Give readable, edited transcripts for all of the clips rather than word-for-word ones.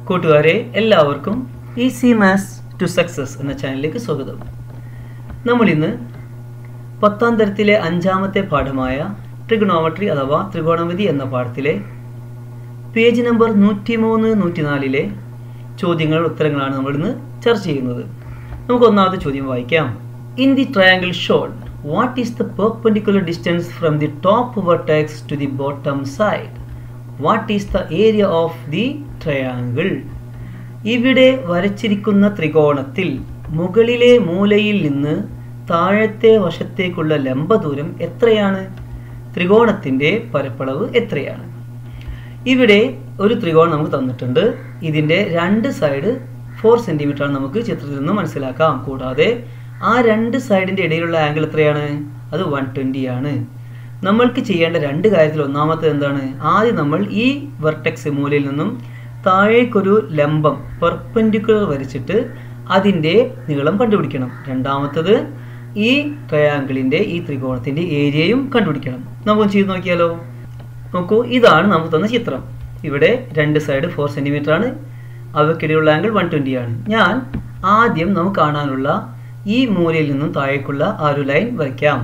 കൂട്ടുകാരെ എല്ലാവർക്കും easy maths to success എന്ന ചാനലിലേക്ക് സ്വാഗതം. നമ്മൾ ഇന്ന് 10ാം തരത്തിലെ 5ാമത്തെ പാഠമായ ട്രിഗണോമെട്രി അഥവാ ത്രികോണമിതി എന്ന പാഠത്തിലെ പേജ് നമ്പർ 103 104 ചോദ്യങ്ങൾ ഉത്തരങ്ങളാണ് നമ്മൾ ഇന്ന് ചർച്ച ചെയ്യുന്നത്. നമുക്ക് ഒന്നാമത്തെ ചോദ്യം വായിക്കാം. In the triangle shown what is the perpendicular distance from the top vertex to the bottom side? What is the area of the triangle? ഇവിടെ വരച്ചിരിക്കുന്ന ത്രികോണത്തിൽ മുകളിലെ മൂലയിൽ നിന്ന് താഴത്തെ വശത്തേക്കുള്ള ലംബ ദൂരം എത്രയാണ്? ത്രികോണത്തിന്റെ പരപ്പളവ് എത്രയാണ്? ഇവിടെ ഒരു ത്രികോണം നമുക്ക് തന്നിട്ടുണ്ട്. ഇതിന്റെ രണ്ട് സൈഡ് 4 സെന്റിമീറ്റർ ആണ് നമുക്ക് ചിത്രത്തിൽ നിന്ന് മനസ്സിലാക്കാം. കൂടാതെ ആ രണ്ട് സൈഡിന്റെ ഇടയിലുള്ള ആംഗിൾ എത്രയാണ്? അത് 120 ആണ്. നമ്മൾക്ക് ചെയ്യേണ്ട രണ്ട് കാര്യത്തിൽ ഒന്നാമത്തെ എന്താണ്? ആദ്യം നമ്മൾ ഈ വെർട്ടെക്സ് മൂലയിൽ നിന്നും താഴേക്കൊരു ലംബം പെർപെൻഡിക്കുലർ വരച്ചിട്ട് അതിൻ്റെ നീളം കണ്ടുപിടിക്കണം. രണ്ടാമത്തത് ഈ ട്രയാങ്കിളിൻ്റെ ഈ ത്രികോണത്തിൻ്റെ ഏരിയയും കണ്ടുപിടിക്കണം. നമുക്ക് ചെയ്ത് നോക്കിയാലോ? നോക്കൂ, ഇതാണ് നമുക്ക് തന്ന ചിത്രം. ഇവിടെ രണ്ട് സൈഡ് 4 സെന്റിമീറ്റർ ആണ്. അവയ്ക്കിടയിലുള്ള ആംഗിൾ 120 ആണ്. ഞാൻ ആദ്യം നമുക്ക് കാണാനുള്ള ഈ മൂലയിൽ നിന്നും താഴേക്കുള്ള ആ ഒരു ലൈൻ വരയ്ക്കാം.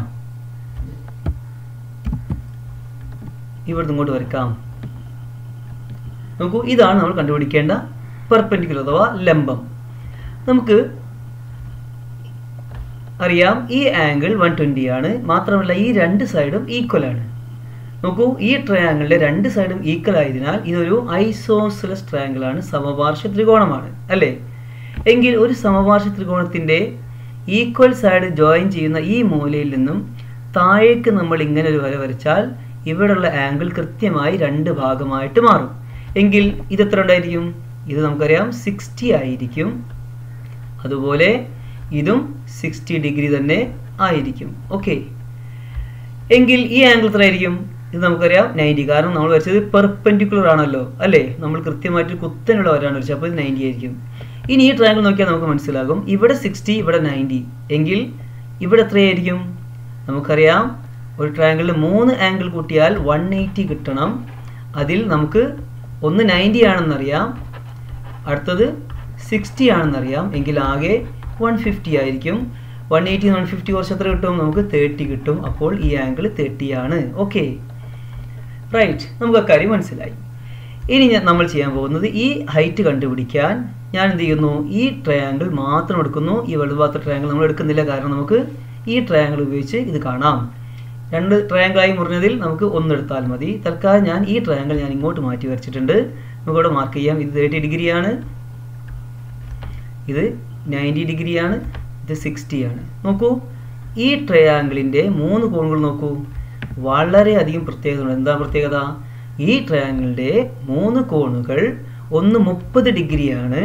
ഇവിടുന്ന് ഇങ്ങോട്ട് വരയ്ക്കാം. നോക്കൂ, ഇതാണ് നമ്മൾ കണ്ടുപിടിക്കേണ്ട പെർപെൻഡിക്കുലർ അഥവാ ലംബം. നമുക്ക് അറിയാം ഈ ആംഗിൾ 120 ആണ്. മാത്രമല്ല ഈ രണ്ട് സൈഡും ഈക്വൽ ആണ്. നോക്കൂ, ഈ ട്രയാങ്കിളിലെ രണ്ട് സൈഡും ഈക്വൽ ആയതിനാൽ ഇതൊരു ഐസോസെലസ് ട്രയാങ്കിൾ ആണ്, സമപാർശ്വ ത്രികോണമാണ് അല്ലേ? എങ്കിൽ ഒരു സമപാർശ്വ ത്രികോണത്തിന്റെ ഈക്വൽ സൈഡ് ജോയിൻ ചെയ്യുന്ന ഈ മൂലയിൽ നിന്നും താഴേക്ക് നമ്മൾ ഇങ്ങനെ ഒരു വര വരച്ചാൽ ഇവിടെയുള്ള ആംഗിൾ കൃത്യമായി രണ്ട് ഭാഗമായിട്ട് മാറും. എങ്കിൽ ഇത് എത്ര ഉണ്ടായിരിക്കും? ഇത് നമുക്കറിയാം 60 ആയിരിക്കും. അതുപോലെ ഇതും 60 ഡിഗ്രി തന്നെ ആയിരിക്കും. ഓക്കെ, എങ്കിൽ ഈ ആംഗിൾ എത്ര ആയിരിക്കും? ഇത് നമുക്കറിയാം 90. കാരണം നമ്മൾ വരച്ചത് പെർപെൻഡിക്കുലർ ആണല്ലോ അല്ലേ? നമ്മൾ കൃത്യമായിട്ട് കുത്തനുള്ള വരാണ് വരച്ചത്. അപ്പോൾ ഇത് 90 ആയിരിക്കും. ഇനി ഈ ട്രയാങ്കിൾ നോക്കിയാൽ നമുക്ക് മനസ്സിലാകും. ഇവിടെ 60, ഇവിടെ 90. എങ്കിൽ ഇവിടെ എത്രയായിരിക്കും? നമുക്കറിയാം ഒരു ട്രയാങ്കിളിൽ 3 ആംഗിൾ കൂട്ടിയാൽ 180 കിട്ടണം. അതിൽ നമുക്ക് ഒന്ന് 90 ആണെന്നറിയാം, അടുത്തത് 60 ആണെന്നറിയാം. എങ്കിൽ ആകെ 150 ആയിരിക്കും. 180 150 കുറച്ച് എത്ര കിട്ടും? നമുക്ക് 30 കിട്ടും. അപ്പോൾ ഈ ആംഗിൾ 30 ആണ്. ഓക്കെ, റൈറ്റ്, നമുക്ക് അക്കാര്യം മനസ്സിലായി. ഇനി നമ്മൾ ചെയ്യാൻ പോകുന്നത് ഈ ഹൈറ്റ് കണ്ടുപിടിക്കാൻ ഞാൻ എന്ത് ചെയ്യുന്നു? ഈ ട്രയാങ്കിൾ മാത്രം എടുക്കുന്നു. ഈ വലുതാത്ത ട്രയാങ്കിൾ നമ്മൾ എടുക്കുന്നില്ല. കാരണം നമുക്ക് ഈ ട്രയാങ്കിൾ ഉപയോഗിച്ച് ഇത് കാണാം. രണ്ട് ട്രയാങ്കിളായി മുറിഞ്ഞതിൽ നമുക്ക് ഒന്നെടുത്താൽ മതി. തൽക്കാലം ഞാൻ ഈ ട്രയാങ്കിൾ ഞാൻ ഇങ്ങോട്ട് മാറ്റി വരച്ചിട്ടുണ്ട്. നമുക്കിവിടെ മാർക്ക് ചെയ്യാം. ഇത് 30 ഡിഗ്രിയാണ്, ഇത് 90 ഡിഗ്രിയാണ്, ഇത് 60 ആണ്. നോക്കൂ, ഈ ട്രയാങ്കിളിൻ്റെ 3 കോണുകൾ നോക്കൂ. വളരെയധികം പ്രത്യേകതയുണ്ട്. എന്താ പ്രത്യേകത? ഈ ട്രയാങ്കിളിൻ്റെ 3 കോണുകൾ ഒന്ന് 30 ഡിഗ്രിയാണ്.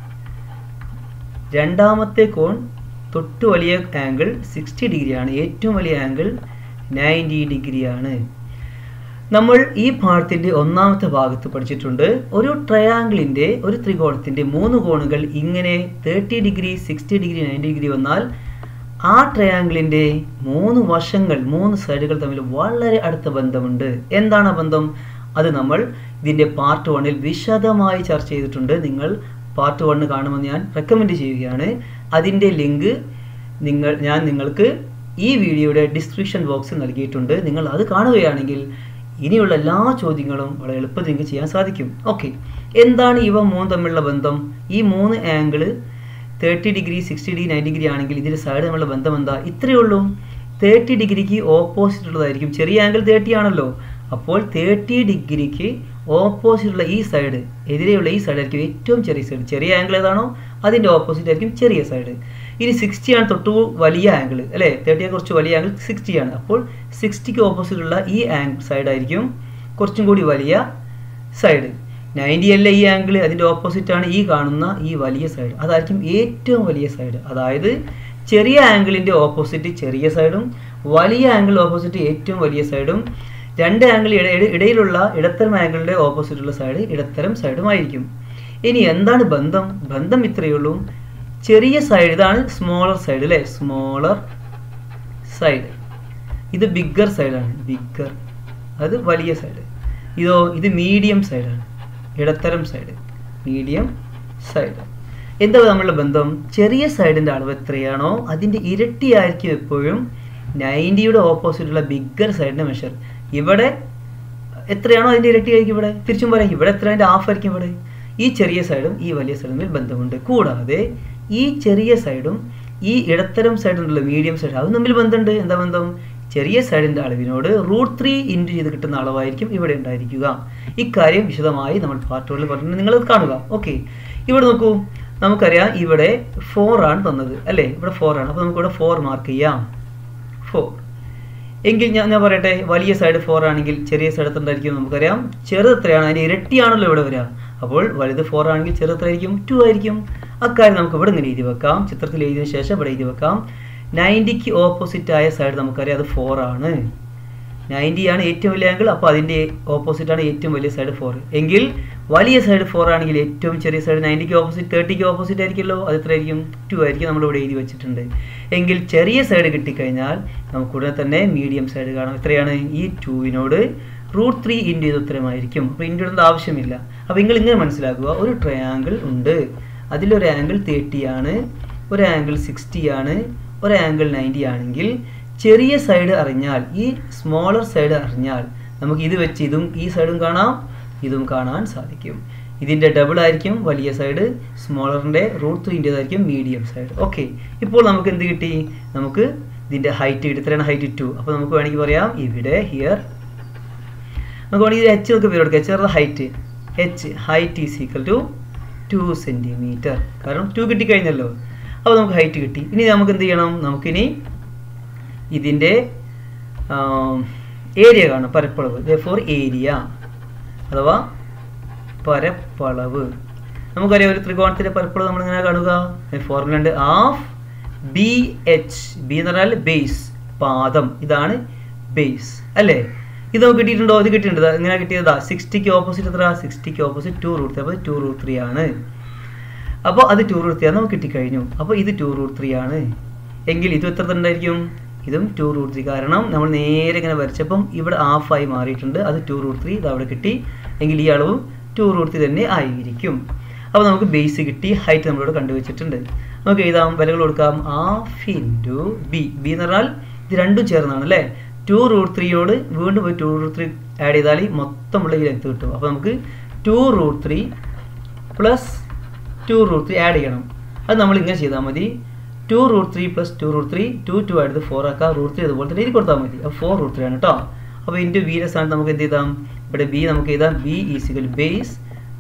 രണ്ടാമത്തെ കോൺ തൊട്ട് വലിയ ആംഗിൾ 60 ഡിഗ്രിയാണ്. ഏറ്റവും വലിയ ആംഗിൾ 90 ഡിഗ്രിയാണ്. നമ്മൾ ഈ പാഠത്തിൻ്റെ ഒന്നാമത്തെ ഭാഗത്ത് പഠിച്ചിട്ടുണ്ട്. ഒരു ട്രയാങ്കിളിൻ്റെ ഒരു ത്രികോണത്തിൻ്റെ 3 കോണുകൾ ഇങ്ങനെ 30 ഡിഗ്രി 60 ഡിഗ്രി 90 ഡിഗ്രി വന്നാൽ ആ ട്രയാങ്കിളിൻ്റെ 3 വശങ്ങൾ 3 സൈഡുകൾ തമ്മിൽ വളരെ അടുത്ത ബന്ധമുണ്ട്. എന്താണ് ആ ബന്ധം? അത് നമ്മൾ ഇതിൻ്റെ പാർട്ട് 1-ൽ വിശദമായി ചർച്ച ചെയ്തിട്ടുണ്ട്. നിങ്ങൾ പാർട്ട് 1 കാണുമെന്ന് ഞാൻ റെക്കമെൻഡ് ചെയ്യുകയാണ്. അതിൻ്റെ ലിങ്ക് ഞാൻ നിങ്ങൾക്ക് ഈ വീഡിയോയുടെ ഡിസ്ക്രിപ്ഷൻ ബോക്സിൽ നൽകിയിട്ടുണ്ട്. നിങ്ങൾ അത് കാണുകയാണെങ്കിൽ ഇനിയുള്ള എല്ലാ ചോദ്യങ്ങളും വളരെ എളുപ്പത്തിൽ നിങ്ങൾക്ക് ചെയ്യാൻ സാധിക്കും. ഓക്കെ, എന്താണ് ഇവ 3 തമ്മിലുള്ള ബന്ധം? ഈ 3 ആംഗിൾ 30 ഡിഗ്രി 60 ഡിഗ്രി 90 ഡിഗ്രി ആണെങ്കിൽ ഇതിൻ്റെ സൈഡ് തമ്മിലുള്ള ബന്ധം എന്താ? ഇത്രയേ ഉള്ളൂ. 30 ഡിഗ്രിക്ക് ഓപ്പോസിറ്റ് ഉള്ളതായിരിക്കും. ചെറിയ ആംഗിൾ 30 ആണല്ലോ. അപ്പോൾ 30 ഡിഗ്രിക്ക് ഓപ്പോസിറ്റുള്ള ഈ സൈഡ്, എതിരെയുള്ള ഈ സൈഡ് ആയിരിക്കും ഏറ്റവും ചെറിയ സൈഡ്. ചെറിയ ആംഗിൾ ഏതാണോ അതിൻ്റെ ഓപ്പോസിറ്റ് ആയിരിക്കും ചെറിയ സൈഡ്. ഇനി 60 ആണ് തൊട്ട് വലിയ ആംഗിൾ അല്ലേ? 30 കുറച്ച് വലിയ ആംഗിൾ 60 ആണ്. അപ്പോൾ 60ക്ക് ഓപ്പോസിറ്റുള്ള ഈ സൈഡ് ആയിരിക്കും കുറച്ചും കൂടി വലിയ സൈഡ്. 90 അല്ല ഈ ആംഗിൾ, അതിൻ്റെ ഓപ്പോസിറ്റ് ആണ് ഈ കാണുന്ന ഈ വലിയ സൈഡ്. അതായിരിക്കും ഏറ്റവും വലിയ സൈഡ്. അതായത് ചെറിയ ആംഗിളിൻ്റെ ഓപ്പോസിറ്റ് ചെറിയ സൈഡും വലിയ ആംഗിൾ ഓപ്പോസിറ്റ് ഏറ്റവും വലിയ സൈഡും, രണ്ട് ആംഗിൾ ഇടയിലുള്ള ഇടത്തരം ആംഗിളിൻ്റെ ഓപ്പോസിറ്റുള്ള സൈഡ് ഇടത്തരം സൈഡുമായിരിക്കും. ഇനി എന്താണ് ബന്ധം? ബന്ധം ഇത്രയേ ഉള്ളൂ. ചെറിയ സൈഡ് ഇതാണ് സ്മോളർ സൈഡ് അല്ലേ? Smaller side. ഇത് ബിഗ്ഗർ സൈഡാണ്. ബിഗ്ഗർ അത് വലിയ സൈഡ്. ഇത് മീഡിയം സൈഡാണ്, ഇടത്തരം സൈഡ്. Medium side. എന്താ നമ്മളുടെ ബന്ധം? ചെറിയ സൈഡിൻ്റെ അളവ് എത്രയാണോ അതിൻ്റെ ഇരട്ടിയായിരിക്കും എപ്പോഴും 90യുടെ ഓപ്പോസിറ്റുള്ള ബിഗ്ഗർ സൈഡിൻ്റെ മെഷർ. ഇവിടെ എത്രയാണോ അതിൻ്റെ ഇരട്ടിയായിരിക്കും ഇവിടെ. തിരിച്ചും പറയാം, ഇവിടെ എത്ര അതിൻ്റെ ഹാഫ് ആയിരിക്കും ഇവിടെ. ഈ ചെറിയ സൈഡും ഈ വലിയ സൈഡും തമ്മിൽ ബന്ധമുണ്ട്. കൂടാതെ ഈ ചെറിയ സൈഡും ഈ ഇടത്തരം സൈഡുണ്ടല്ലോ മീഡിയം സൈഡ്, അതും തമ്മിൽ ബന്ധമുണ്ട്. എന്താ ബന്ധം? ചെറിയ സൈഡിൻ്റെ അളവിനോട് √3 ഇൻറ്റു ചെയ്ത് കിട്ടുന്ന അളവായിരിക്കും ഇവിടെ ഉണ്ടായിരിക്കുക. ഇക്കാര്യം വിശദമായി നമ്മൾ പാർട്ടുകളിൽ പറഞ്ഞിട്ട് നിങ്ങളത് കാണുക. ഓക്കെ, ഇവിടെ നോക്കൂ, നമുക്കറിയാം ഇവിടെ 4 ആണ് തന്നത് അല്ലേ, ഇവിടെ 4 ആണ്. അപ്പോൾ നമുക്കിവിടെ 4 മാർക്ക് ചെയ്യാം. 4 എങ്കിൽ ഞാൻ പറയട്ടെ, വലിയ സൈഡ് 4 ആണെങ്കിൽ ചെറിയ സൈഡ് എത്ര ഉണ്ടായിരിക്കും? നമുക്കറിയാം ചെറുത് എത്രയാണ്, അതിൻ്റെ ഇരട്ടിയാണല്ലോ ഇവിടെ വരിക. അപ്പോൾ വലുത് 4 ആണെങ്കിൽ ചെറുത് എത്രയായിരിക്കും? 2 ആയിരിക്കും. അക്കാര്യം നമുക്ക് ഇവിടെ ഇങ്ങനെ എഴുതി വെക്കാം. ചിത്രത്തിൽ എഴുതിയതിനു ശേഷം ഇവിടെ എഴുതി വെക്കാം. 90ക്ക് ഓപ്പോസിറ്റ് ആയ സൈഡ് നമുക്കറിയാം അത് 4 ആണ്. 90 ആണ് ഏറ്റവും വലിയ ആംഗിൾ, അപ്പോൾ അതിൻ്റെ ഓപ്പോസിറ്റ് ആണ് ഏറ്റവും വലിയ സൈഡ് 4. എങ്കിൽ വലിയ സൈഡ് 4 ആണെങ്കിൽ ഏറ്റവും ചെറിയ സൈഡ് 90ക്ക് ഓപ്പോസിറ്റ് 30ക്ക് ഓപ്പോസിറ്റ് ആയിരിക്കുമല്ലോ, അത് എത്രയായിരിക്കും? 2 ആയിരിക്കും. നമ്മളിവിടെ എഴുതി വെച്ചിട്ടുണ്ട്. എങ്കിൽ ചെറിയ സൈഡ് കിട്ടിക്കഴിഞ്ഞാൽ നമുക്കുടനെ തന്നെ മീഡിയം സൈഡ് കാണാം. എത്രയാണ്? ഈ 2വിനോട് √3 ഇൻറ്റു ചെയ്ത് ഉത്തരമായിരിക്കും. അപ്പോൾ ഇൻറ്റു ഇടേണ്ട ആവശ്യമില്ല. അപ്പോൾ നിങ്ങൾ ഇങ്ങനെ മനസ്സിലാക്കുക, ഒരു ട്രയാങ്കിൾ ഉണ്ട്, അതിലൊരു ആംഗിൾ 30 ആണ്, ഒരു ആംഗിൾ 60 ആണ്, ഒരു ആംഗിൾ 90 ആണെങ്കിൽ ചെറിയ സൈഡ് അറിഞ്ഞാൽ, ഈ സ്മോളർ സൈഡ് അറിഞ്ഞാൽ നമുക്ക് ഇത് വെച്ച് ഇതും ഈ സൈഡും കാണാം, ഇതും കാണാൻ സാധിക്കും. ഇതിൻ്റെ ഡബിൾ ആയിരിക്കും വലിയ സൈഡ്, സ്മോളറിൻ്റെ √3 ഇൻറ്റേതായിരിക്കും മീഡിയം സൈഡ്. ഓക്കെ, ഇപ്പോൾ നമുക്ക് എന്ത് കിട്ടി? നമുക്ക് ഇതിൻ്റെ ഹൈറ്റ് കിട്ടി. എത്രയാണ് ഹൈറ്റ്? 2. അപ്പോൾ നമുക്ക് വേണമെങ്കിൽ പറയാം ഇവിടെ ഹിയർ നമുക്ക് വേണമെങ്കിൽ h നമുക്ക് പേര് കൊടുക്കാം. h height, height is equal to 2 centimetre. കാരണം 2 കിട്ടിക്കഴിഞ്ഞല്ലോ. അപ്പോൾ നമുക്ക് ഹൈറ്റ് കിട്ടി. ഇനി നമുക്ക് എന്ത് ചെയ്യണം? നമുക്കിനി ഇതിൻ്റെ ഏരിയ കാണും, പരപ്പളവ്. therefore ഏരിയ അഥവാ പരപ്പളവ്. നമുക്കറിയാം ഒരു ത്രികോണത്തിൻ്റെ പരപ്പളവ് നമ്മളിങ്ങനെ കാണുക. ഫോർമുല ഉണ്ട്, ഹാഫ് BH. ബി എന്ന് പറഞ്ഞാൽ ബേസ്, പാദം. ഇതാണ് ബേസ് അല്ലേ. ഇത് നമുക്ക് കിട്ടിയിട്ടുണ്ടോ? ഇത് കിട്ടിയിട്ടുണ്ട്. ഇങ്ങനെ കിട്ടിയതാ. 60ക്ക് ഓപ്പോസിറ്റ് എത്ര? 60ക്ക് ഓപ്പോസിറ്റ് 2√3. അപ്പോൾ 2√3 ആണ്. അപ്പോൾ അത് 2√3 ആണ് നമുക്ക് കിട്ടിക്കഴിഞ്ഞു. അപ്പോൾ ഇത് 2√3 ആണ്. എങ്കിൽ ഇത് എത്ര ഉണ്ടായിരിക്കും? ഇതും 2√3. കാരണം നമ്മൾ നേരെ ഇങ്ങനെ വരച്ചപ്പം ഇവിടെ ഹാഫായി മാറിയിട്ടുണ്ട്. അത് 2√3 ഇത് അവിടെ കിട്ടി. എങ്കിൽ ഈ അളവും 2√3 തന്നെ ആയിരിക്കും. അപ്പോൾ നമുക്ക് ബേസ് കിട്ടി, ഹൈറ്റ് നമ്മളിവിടെ കണ്ടുവച്ചിട്ടുണ്ട്. നമുക്ക് എഴുതാം, വിലകൾ കൊടുക്കാം. Half into B. ബി എന്ന് പറഞ്ഞാൽ ഇത് രണ്ടും ചേർന്നാണ് അല്ലേ. 2√3യോട് വീണ്ടും പോയി 2√3 ആഡ് ചെയ്താൽ മൊത്തമുള്ള ഈ ലെങ്ത് കിട്ടും. അപ്പോൾ നമുക്ക് 2√3 പ്ലസ് 2√3 ആഡ് ചെയ്യണം. അത് നമ്മൾ ഇങ്ങനെ ചെയ്താൽ മതി. 2√3 പ്ലസ് 2√3 2 ആയിട്ട് 4 ആക്കാം. √3 അതുപോലെ തന്നെ എഴുതി കൊടുത്താൽ മതി. അപ്പോൾ 4√3 ആണ് കേട്ടോ. അപ്പോൾ ഇൻറ്റു ബിയുടെ സ്ഥാനത്ത് നമുക്ക് എന്ത് ചെയ്താം? ഇവിടെ ബി നമുക്ക് എഴുതാം. ബി ഈസിക്കൽ ബേസ്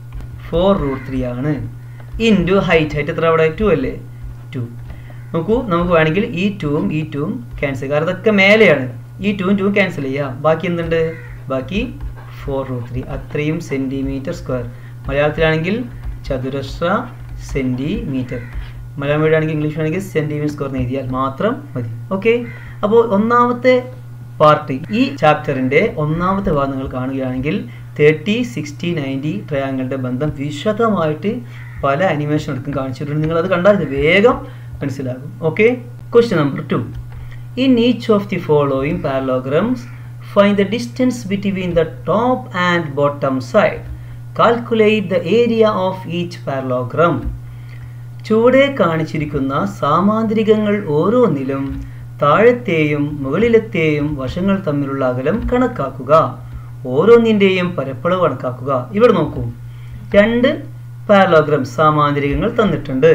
4√3 ആണ്. Into height. ഹൈറ്റ് എത്ര അവിടെ? 2 അല്ലേ? 2. നോക്കൂ, നമുക്ക് വേണമെങ്കിൽ ഈ 2ഉം ഈ 2ഉം ക്യാൻസൽ, കാരണം ഇതൊക്കെ മേലെയാണ്. ഈ 2ഉം 2ഉം ക്യാൻസൽ ചെയ്യാം. ബാക്കി എന്തുണ്ട്? ബാക്കി 4√3. അത്രയും സെൻറ്റിമീറ്റർ സ്ക്വയർ. മലയാളത്തിലാണെങ്കിൽ ചതുരശ്ര സെൻറ്റിമീറ്റർ. മലയാളം വീടാണെങ്കിൽ ഇംഗ്ലീഷ് ആണെങ്കിൽ സെൻറ്റിമീറ്റർ സ്ക്വയർ എഴുതിയാൽ മാത്രം മതി. ഓക്കെ, അപ്പോൾ ഒന്നാമത്തെ പാർട്ട്, ഈ ചാപ്റ്ററിൻ്റെ ഒന്നാമത്തെ ഭാഗം നിങ്ങൾ കാണുകയാണെങ്കിൽ 30, 60, 90 ട്രയാങ്കിളുടെ ബന്ധം വിശദമായിട്ട് പല അനിമേഷൻ എടുക്കും കാണിച്ചിട്ടുണ്ട്. നിങ്ങളത് കണ്ടാൽ ഇത് വേഗം മനസ്സിലാകും. Okay, question number 2. In each of the following parallelograms, find the distance between the top and bottom side. Calculate the area of each parallelogram. ചുവടെ കാണിച്ചിരിക്കുന്ന സാമാന്തരികങ്ങൾ ഓരോന്നിലും താഴത്തെയും മുകളിലത്തെയും വശങ്ങൾ തമ്മിലുള്ള അകലം കണക്കാക്കുക. ഓരോന്നിൻ്റെയും പരപ്പളവ് കണക്കാക്കുക. ഇവിടെ നോക്കൂ, 2 പാരലോഗ്രാം സാമാന്തരികങ്ങൾ തന്നിട്ടുണ്ട്.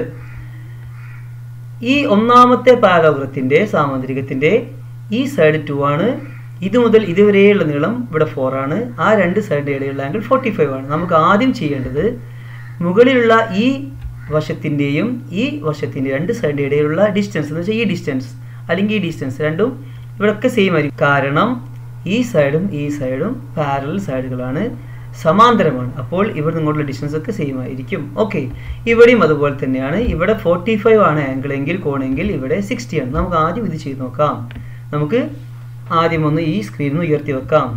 ഈ ഒന്നാമത്തെ പാരലോഗ്രത്തിൻ്റെ സാമാന്തരികത്തിൻ്റെ ഈ സൈഡ് 2 ആണ്. ഇത് മുതൽ ഇതുവരെയുള്ള നീളം ഇവിടെ 4 ആണ്. ആ 2 സൈഡിൻ്റെ ഇടയിലുള്ള ആംഗിൾ 45 ആണ്. നമുക്ക് ആദ്യം ചെയ്യേണ്ടത് മുകളിലുള്ള ഈ വശത്തിൻ്റെയും ഈ വശത്തിൻ്റെ 2 സൈഡിൻ്റെ ഇടയിലുള്ള ഡിസ്റ്റൻസ് എന്ന് വെച്ചാൽ ഈ ഡിസ്റ്റൻസ് അല്ലെങ്കിൽ ഈ ഡിസ്റ്റൻസ് രണ്ടും ഇവിടെയൊക്കെ സെയിം ആയിരിക്കും. കാരണം ഈ സൈഡും ഈ സൈഡും പാരലൽ സൈഡുകളാണ്, സമാന്തരമാണ്. അപ്പോൾ ഇവിടെ നിങ്ങളുടെ ഡിസ്റ്റൻസ് ഒക്കെ സെയിം ആയിരിക്കും. ഓക്കെ, ഇവിടെയും അതുപോലെ തന്നെയാണ്. ഇവിടെ 45 ആണ് ആംഗിൾ എങ്കിൽ കോണെങ്കിൽ ഇവിടെ 60 ആണ്. നമുക്ക് ആദ്യം ഇത് ചെയ്ത് നോക്കാം. നമുക്ക് ആദ്യം ഒന്ന് ഈ സ്ക്രീനിൽ നിന്ന് ഉയർത്തി വെക്കാം.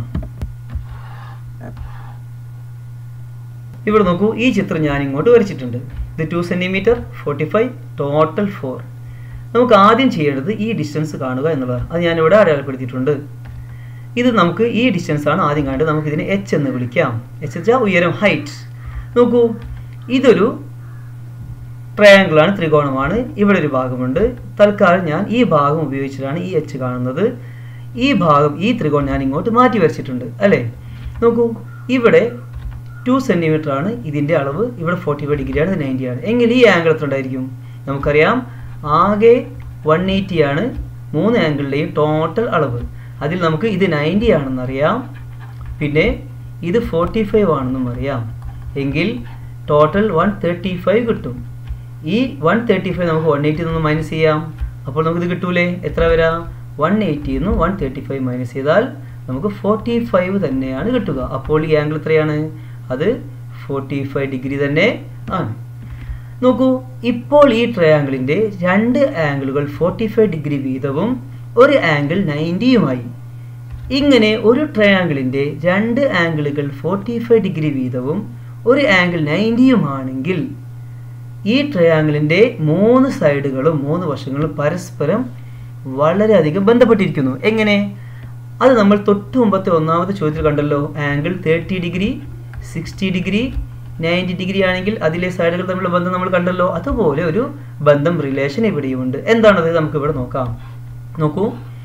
ഇവിടെ നോക്കൂ, ഈ ചിത്രം ഞാൻ ഇങ്ങോട്ട് വരച്ചിട്ടുണ്ട്. ഇത് 2 സെൻറ്റിമീറ്റർ, 45, ടോട്ടൽ 4. നമുക്ക് ആദ്യം ചെയ്യേണ്ടത് ഈ ഡിസ്റ്റൻസ് കാണുക എന്നുള്ളതാണ്. അത് ഞാനിവിടെ അടയാളപ്പെടുത്തിയിട്ടുണ്ട്. ഇത് നമുക്ക് ഈ ഡിസ്റ്റൻസ് ആണ് ആദ്യം കാണേണ്ടത്. നമുക്ക് ഇതിനെ h എന്ന് വിളിക്കാം. h വെച്ചാൽ ഉയരം, ഹൈറ്റ്. നോക്കൂ, ഇതൊരു ട്രയാങ്കിളാണ്, ത്രികോണമാണ്. ഇവിടെ ഒരു ഭാഗമുണ്ട്. തൽക്കാലം ഞാൻ ഈ ഭാഗം ഉപയോഗിച്ചിട്ടാണ് ഈ എച്ച് കാണുന്നത്. ഈ ഭാഗം, ഈ ത്രികോണം ഞാൻ ഇങ്ങോട്ട് മാറ്റി വരച്ചിട്ടുണ്ട് അല്ലേ. നോക്കൂ, ഇവിടെ 2 സെൻറ്റിമീറ്റർ ആണ് ഇതിൻ്റെ അളവ്. ഇവിടെ 45 ഡിഗ്രിയാണ്, ഇത് 90 ആണ്. എങ്കിൽ ഈ ആംഗിൾ എത്ര ഉണ്ടായിരിക്കും? നമുക്കറിയാം ആകെ 180 ആണ് 3 ആംഗിളിലെയും ടോട്ടൽ അളവ്. അതിൽ നമുക്ക് ഇത് 90 ആണെന്നറിയാം, പിന്നെ ഇത് 45 ആണെന്നും അറിയാം. എങ്കിൽ ടോട്ടൽ 135 കിട്ടും. ഈ 135 നമുക്ക് 180 നിന്ന് മൈനസ് ചെയ്യാം. അപ്പോൾ നമുക്കിത് കിട്ടൂലേ? എത്ര വരാം? 180 നിന്ന് 135 മൈനസ് ചെയ്താൽ നമുക്ക് 45 തന്നെയാണ് കിട്ടുക. അപ്പോൾ ഈ ആംഗിൾ എത്രയാണ്? അത് 45 ഡിഗ്രി തന്നെ ആണ്. നോക്കൂ, ഇപ്പോൾ ഈ ട്രയാങ്കിളിൻ്റെ 2 ആംഗിളുകൾ 45 ഡിഗ്രി വീതവും ഒരു ആംഗിൾ 90യുമായി. ഇങ്ങനെ ഒരു ട്രയാങ്കിളിൻ്റെ 2 ആംഗിളുകൾ 45 ഡിഗ്രി വീതവും ഒരു ആംഗിൾ 90യുമാണെങ്കിൽ ഈ ട്രയാങ്കിളിൻ്റെ 3 സൈഡുകളും 3 വശങ്ങളും പരസ്പരം വളരെയധികം ബന്ധപ്പെട്ടിരിക്കുന്നു. എങ്ങനെ? അത് നമ്മൾ തൊട്ട് മുമ്പത്തെ ഒന്നാമത്തെ ചോദ്യത്തിൽ കണ്ടല്ലോ. ആംഗിൾ 30 ഡിഗ്രി, 60 ഡിഗ്രി, 90 ഡിഗ്രി ആണെങ്കിൽ അതിലെ സൈഡുകൾ തമ്മിലുള്ള ബന്ധം നമ്മൾ കണ്ടല്ലോ. അതുപോലെ ഒരു ബന്ധം, റിലേഷൻ ഇവിടെയുമുണ്ട്. എന്താണത്? നമുക്ക് ഇവിടെ നോക്കാം. നോക്കൂ,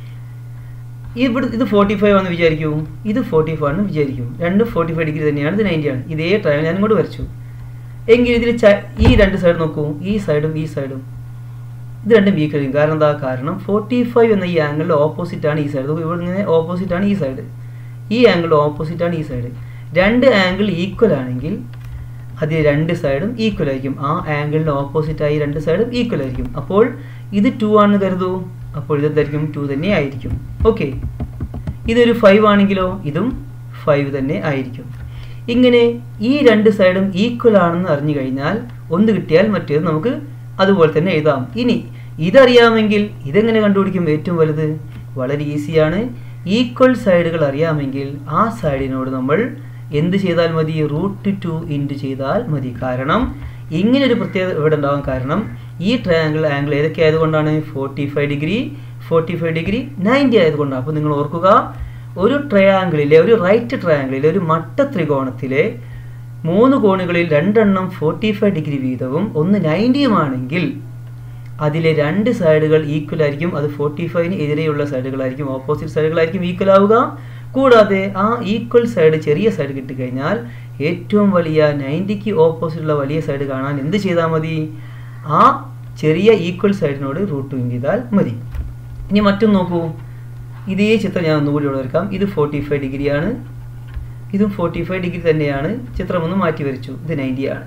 ഇവിടെ ഇത് 45 ആണെന്ന് വിചാരിക്കൂ, ഇത് 45 ആണെന്ന് വിചാരിക്കും. രണ്ടും 45 ഡിഗ്രി തന്നെയാണ്, ഇത് 90 ആണ്. ഇതേ ട്രയാങ്കിൾ ഞാൻ ഇങ്ങോട്ട് വരച്ചു. എങ്കിൽ ഇതിൽ ഈ 2 സൈഡ് നോക്കൂ, ഈ സൈഡും ഈ സൈഡും, ഇത് രണ്ടും വീക്ക് ആയിരിക്കും. കാരണം എന്താ? കാരണം 45 എന്ന ഈ ആംഗിളിൽ ഓപ്പോസിറ്റ് ആണ് ഈ സൈഡ്. ഇവിടെ ഇങ്ങനെ ഓപ്പോസിറ്റ് ആണ് ഈ സൈഡ്, ഈ ആംഗിളിൽ ഓപ്പോസിറ്റ് ആണ് ഈ സൈഡ്. 2 ആംഗിൾ ഈക്വൽ ആണെങ്കിൽ അതിൽ 2 സൈഡും ഈക്വൽ ആയിരിക്കും. ആ ആംഗിളിന് ഓപ്പോസിറ്റായി 2 സൈഡും ഈക്വൽ ആയിരിക്കും. അപ്പോൾ ഇത് 2 ആണെന്ന് കരുതൂ, അപ്പോൾ ഇതെന്തായിരിക്കും? 2 തന്നെ ആയിരിക്കും. ഓക്കെ, ഇതൊരു 5 ആണെങ്കിലോ ഇതും 5 തന്നെ ആയിരിക്കും. ഇങ്ങനെ ഈ 2 സൈഡും ഈക്വൽ ആണെന്ന് അറിഞ്ഞു കഴിഞ്ഞാൽ ഒന്ന് കിട്ടിയാൽ മറ്റേത് നമുക്ക് അതുപോലെ തന്നെ എഴുതാം. ഇനി ഇതറിയാമെങ്കിൽ ഇതെങ്ങനെ കണ്ടുപിടിക്കും? ഏറ്റവും വലുത് വളരെ ഈസിയാണ്. ഈക്വൽ സൈഡുകൾ അറിയാമെങ്കിൽ ആ സൈഡിനോട് നമ്മൾ എന്ത് ചെയ്താൽ മതി? √2 ഇൻറ്റു ചെയ്താൽ മതി. കാരണം ഇങ്ങനെ ഒരു പ്രത്യേകത ഇവിടെ ഉണ്ടാവാൻ കാരണം ഈ ആംഗിൾ ഏതൊക്കെ ആയതുകൊണ്ടാണ്? 45 ഡിഗ്രി, 45 ഡിഗ്രി, 90 ആയതുകൊണ്ടാണ്. അപ്പോൾ നിങ്ങൾ ഓർക്കുക, ഒരു ട്രയാങ്കിളിലെ, ഒരു റൈറ്റ് ട്രയാങ്കിളിലെ, ഒരു മട്ട ത്രികോണത്തിലെ 3 കോണുകളിൽ 2 എണ്ണം 45 ഡിഗ്രി വീതവും ഒന്ന് 90യുമാണെങ്കിൽ അതിലെ 2 സൈഡുകൾ ഈക്വൽ ആയിരിക്കും. അത് 45ന് എതിരെയുള്ള സൈഡുകളായിരിക്കും, ഓപ്പോസിറ്റ് സൈഡുകളായിരിക്കും ഈക്വൽ ആവുക. കൂടാതെ ആ ഈക്വൽ സൈഡ്, ചെറിയ സൈഡ് കിട്ടിക്കഴിഞ്ഞാൽ ഏറ്റവും വലിയ 90ക്ക് ഓപ്പോസിറ്റുള്ള വലിയ സൈഡ് കാണാൻ എന്ത് ചെയ്താൽ മതി? ആ ചെറിയ ഈക്വൽ സൈഡിനോട് √2 ചെയ്താൽ മതി. ഇനി മറ്റും നോക്കൂ, ഇതേ ചിത്രം ഞാൻ ഒന്നുകൂടി ഇവിടെ വരക്കാം. ഇത് 45 ഡിഗ്രിയാണ്, ഇതും 45 ഡിഗ്രി തന്നെയാണ്. ചിത്രം ഒന്ന് മാറ്റി വരച്ചു, ഇത് 90 ആണ്.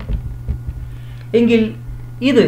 എങ്കിൽ ഇത്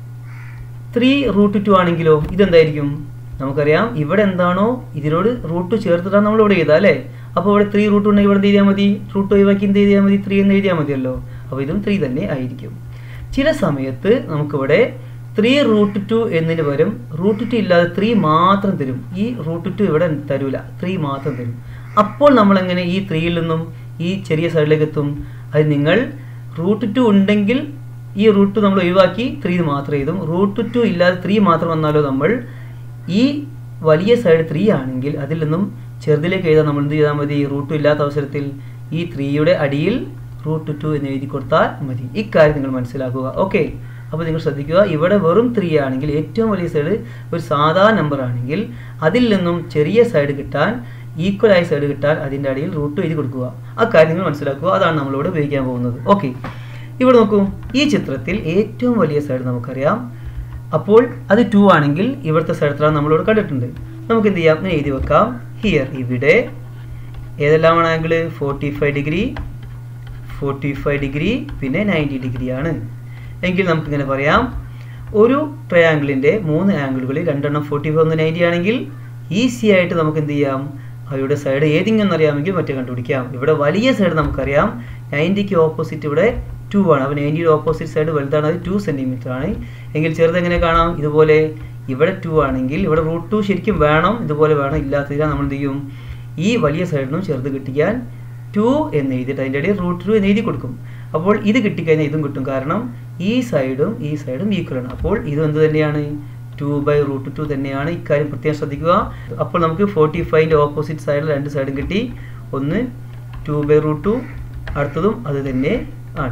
3√2 ആണെങ്കിലോ ഇതെന്തായിരിക്കും? നമുക്കറിയാം ഇവിടെ എന്താണോ ഇതിനോട് √2 ചേർത്തിട്ടാണ് നമ്മൾ ഇവിടെ എഴുതുക അല്ലേ. അപ്പോൾ ഇവിടെ 3√2 ഉണ്ടെങ്കിൽ ഇവിടെ എന്ത് ചെയ്താൽ മതി? √2 ഒഴിവാക്കി എന്ത് എഴുതിയാൽ മതി? 3 എന്ന് എഴുതിയാൽ മതിയല്ലോ. അപ്പോൾ ഇതും 3 തന്നെ ആയിരിക്കും. ചില സമയത്ത് നമുക്കിവിടെ 3√2 എന്നതിന് പകരം √2 ഇല്ലാതെ 3 മാത്രം തരും. ഈ √2 ഇവിടെ തരൂല, 3 മാത്രം തരും. അപ്പോൾ നമ്മളെങ്ങനെ ഈ 3യിൽ നിന്നും ഈ ചെറിയ സൈഡിലേക്ക് എത്തും? അത് നിങ്ങൾ √2 ഉണ്ടെങ്കിൽ ഈ √2 നമ്മൾ ഒഴിവാക്കി 3 മാത്രം എഴുതും. √2 ഇല്ലാതെ 3 മാത്രം വന്നാലോ നമ്മൾ ഈ വലിയ സൈഡ് 3 ആണെങ്കിൽ അതിൽ നിന്നും ചെറുതിലേക്ക് എഴുതാൻ നമ്മൾ എന്ത് ചെയ്താൽ മതി? √2 ഇല്ലാത്ത അവസരത്തിൽ ഈ 3യുടെ അടിയിൽ √2 എന്ന് എഴുതി കൊടുത്താൽ മതി. ഇക്കാര്യം നിങ്ങൾ മനസ്സിലാക്കുക. ഓക്കെ, അപ്പോൾ നിങ്ങൾ ശ്രദ്ധിക്കുക, ഇവിടെ വെറും 3 ആണെങ്കിൽ ഏറ്റവും വലിയ സൈഡ് ഒരു സാധാ നമ്പർ ആണെങ്കിൽ അതിൽ നിന്നും ചെറിയ സൈഡ് കിട്ടാൻ, ഈക്വലായ സൈഡ് കിട്ടാൻ അതിൻ്റെ അടിയിൽ √2 എഴുതി കൊടുക്കുക. ആ കാര്യം നിങ്ങൾ മനസ്സിലാക്കുക. അതാണ് നമ്മളിവിടെ ഉപയോഗിക്കാൻ പോകുന്നത്. ഓക്കെ, ഇവിടെ നോക്കൂ, ഈ ചിത്രത്തിൽ ഏറ്റവും വലിയ സൈഡ് നമുക്കറിയാം. അപ്പോൾ അത് 2 ആണെങ്കിൽ ഇവിടുത്തെ സൈഡ് എത്ര നമ്മളിവിടെ കണ്ടിട്ടുണ്ട്. നമുക്ക് എന്ത് ചെയ്യാം? എഴുതി വെക്കാം. ഹിയർ, ഇവിടെ ഏതെല്ലാമാണ് ആംഗിൾ? 45 ഡിഗ്രി, 45 ഡിഗ്രി, പിന്നെ 90 ഡിഗ്രിയാണ്. എങ്കിൽ നമുക്കിങ്ങനെ പറയാം, ഒരു ട്രയാങ്കിളിൻ്റെ 3 ആംഗിളുകളിൽ 2 എണ്ണം 45 ഒന്ന് 90 ആണെങ്കിൽ ഈസി ആയിട്ട് നമുക്ക് എന്ത് ചെയ്യാം? അവയുടെ സൈഡ് ഏതെങ്കിലും അറിയാമെങ്കിൽ മറ്റേ കണ്ടുപിടിക്കാം. ഇവിടെ വലിയ സൈഡ് നമുക്കറിയാം, 90ക്ക് ഓപ്പോസിറ്റ് ഇവിടെ 2 ആണ്. അപ്പോൾ 90യുടെ ഓപ്പോസിറ്റ് സൈഡ് വലുതാണ്, അത് 2 സെൻറ്റിമീറ്റർ ആണ്. എങ്കിൽ ചെറുത് എങ്ങനെ കാണാം? ഇതുപോലെ ഇവിടെ 2 ആണെങ്കിൽ ഇവിടെ √2 ശരിക്കും വേണം, ഇതുപോലെ വേണം, ഇല്ലാത്തതിനാൽ നമ്മൾ എന്ത് ചെയ്യും? ഈ വലിയ സൈഡിനും ചെറുത് കിട്ടിയാൽ 2 എന്ന് എഴുതിയിട്ട് അതിൻ്റെ ഇടയിൽ √2 എന്ന് എഴുതി കൊടുക്കും. അപ്പോൾ ഇത് കിട്ടിക്കഴിഞ്ഞാൽ ഇതും കിട്ടും. കാരണം ഈ സൈഡും ഈക്വൽ ആണ്. അപ്പോൾ ഇതും എന്ത് തന്നെയാണ്? 2/√2 തന്നെയാണ്. ഇക്കാര്യം പ്രത്യേകം ശ്രദ്ധിക്കുക. അപ്പോൾ നമുക്ക് 45ൻ്റെ ഓപ്പോസിറ്റ് സൈഡിൽ 2 സൈഡും കിട്ടി. ഒന്ന് 2/√2, അടുത്തതും അത് തന്നെ ആണ്.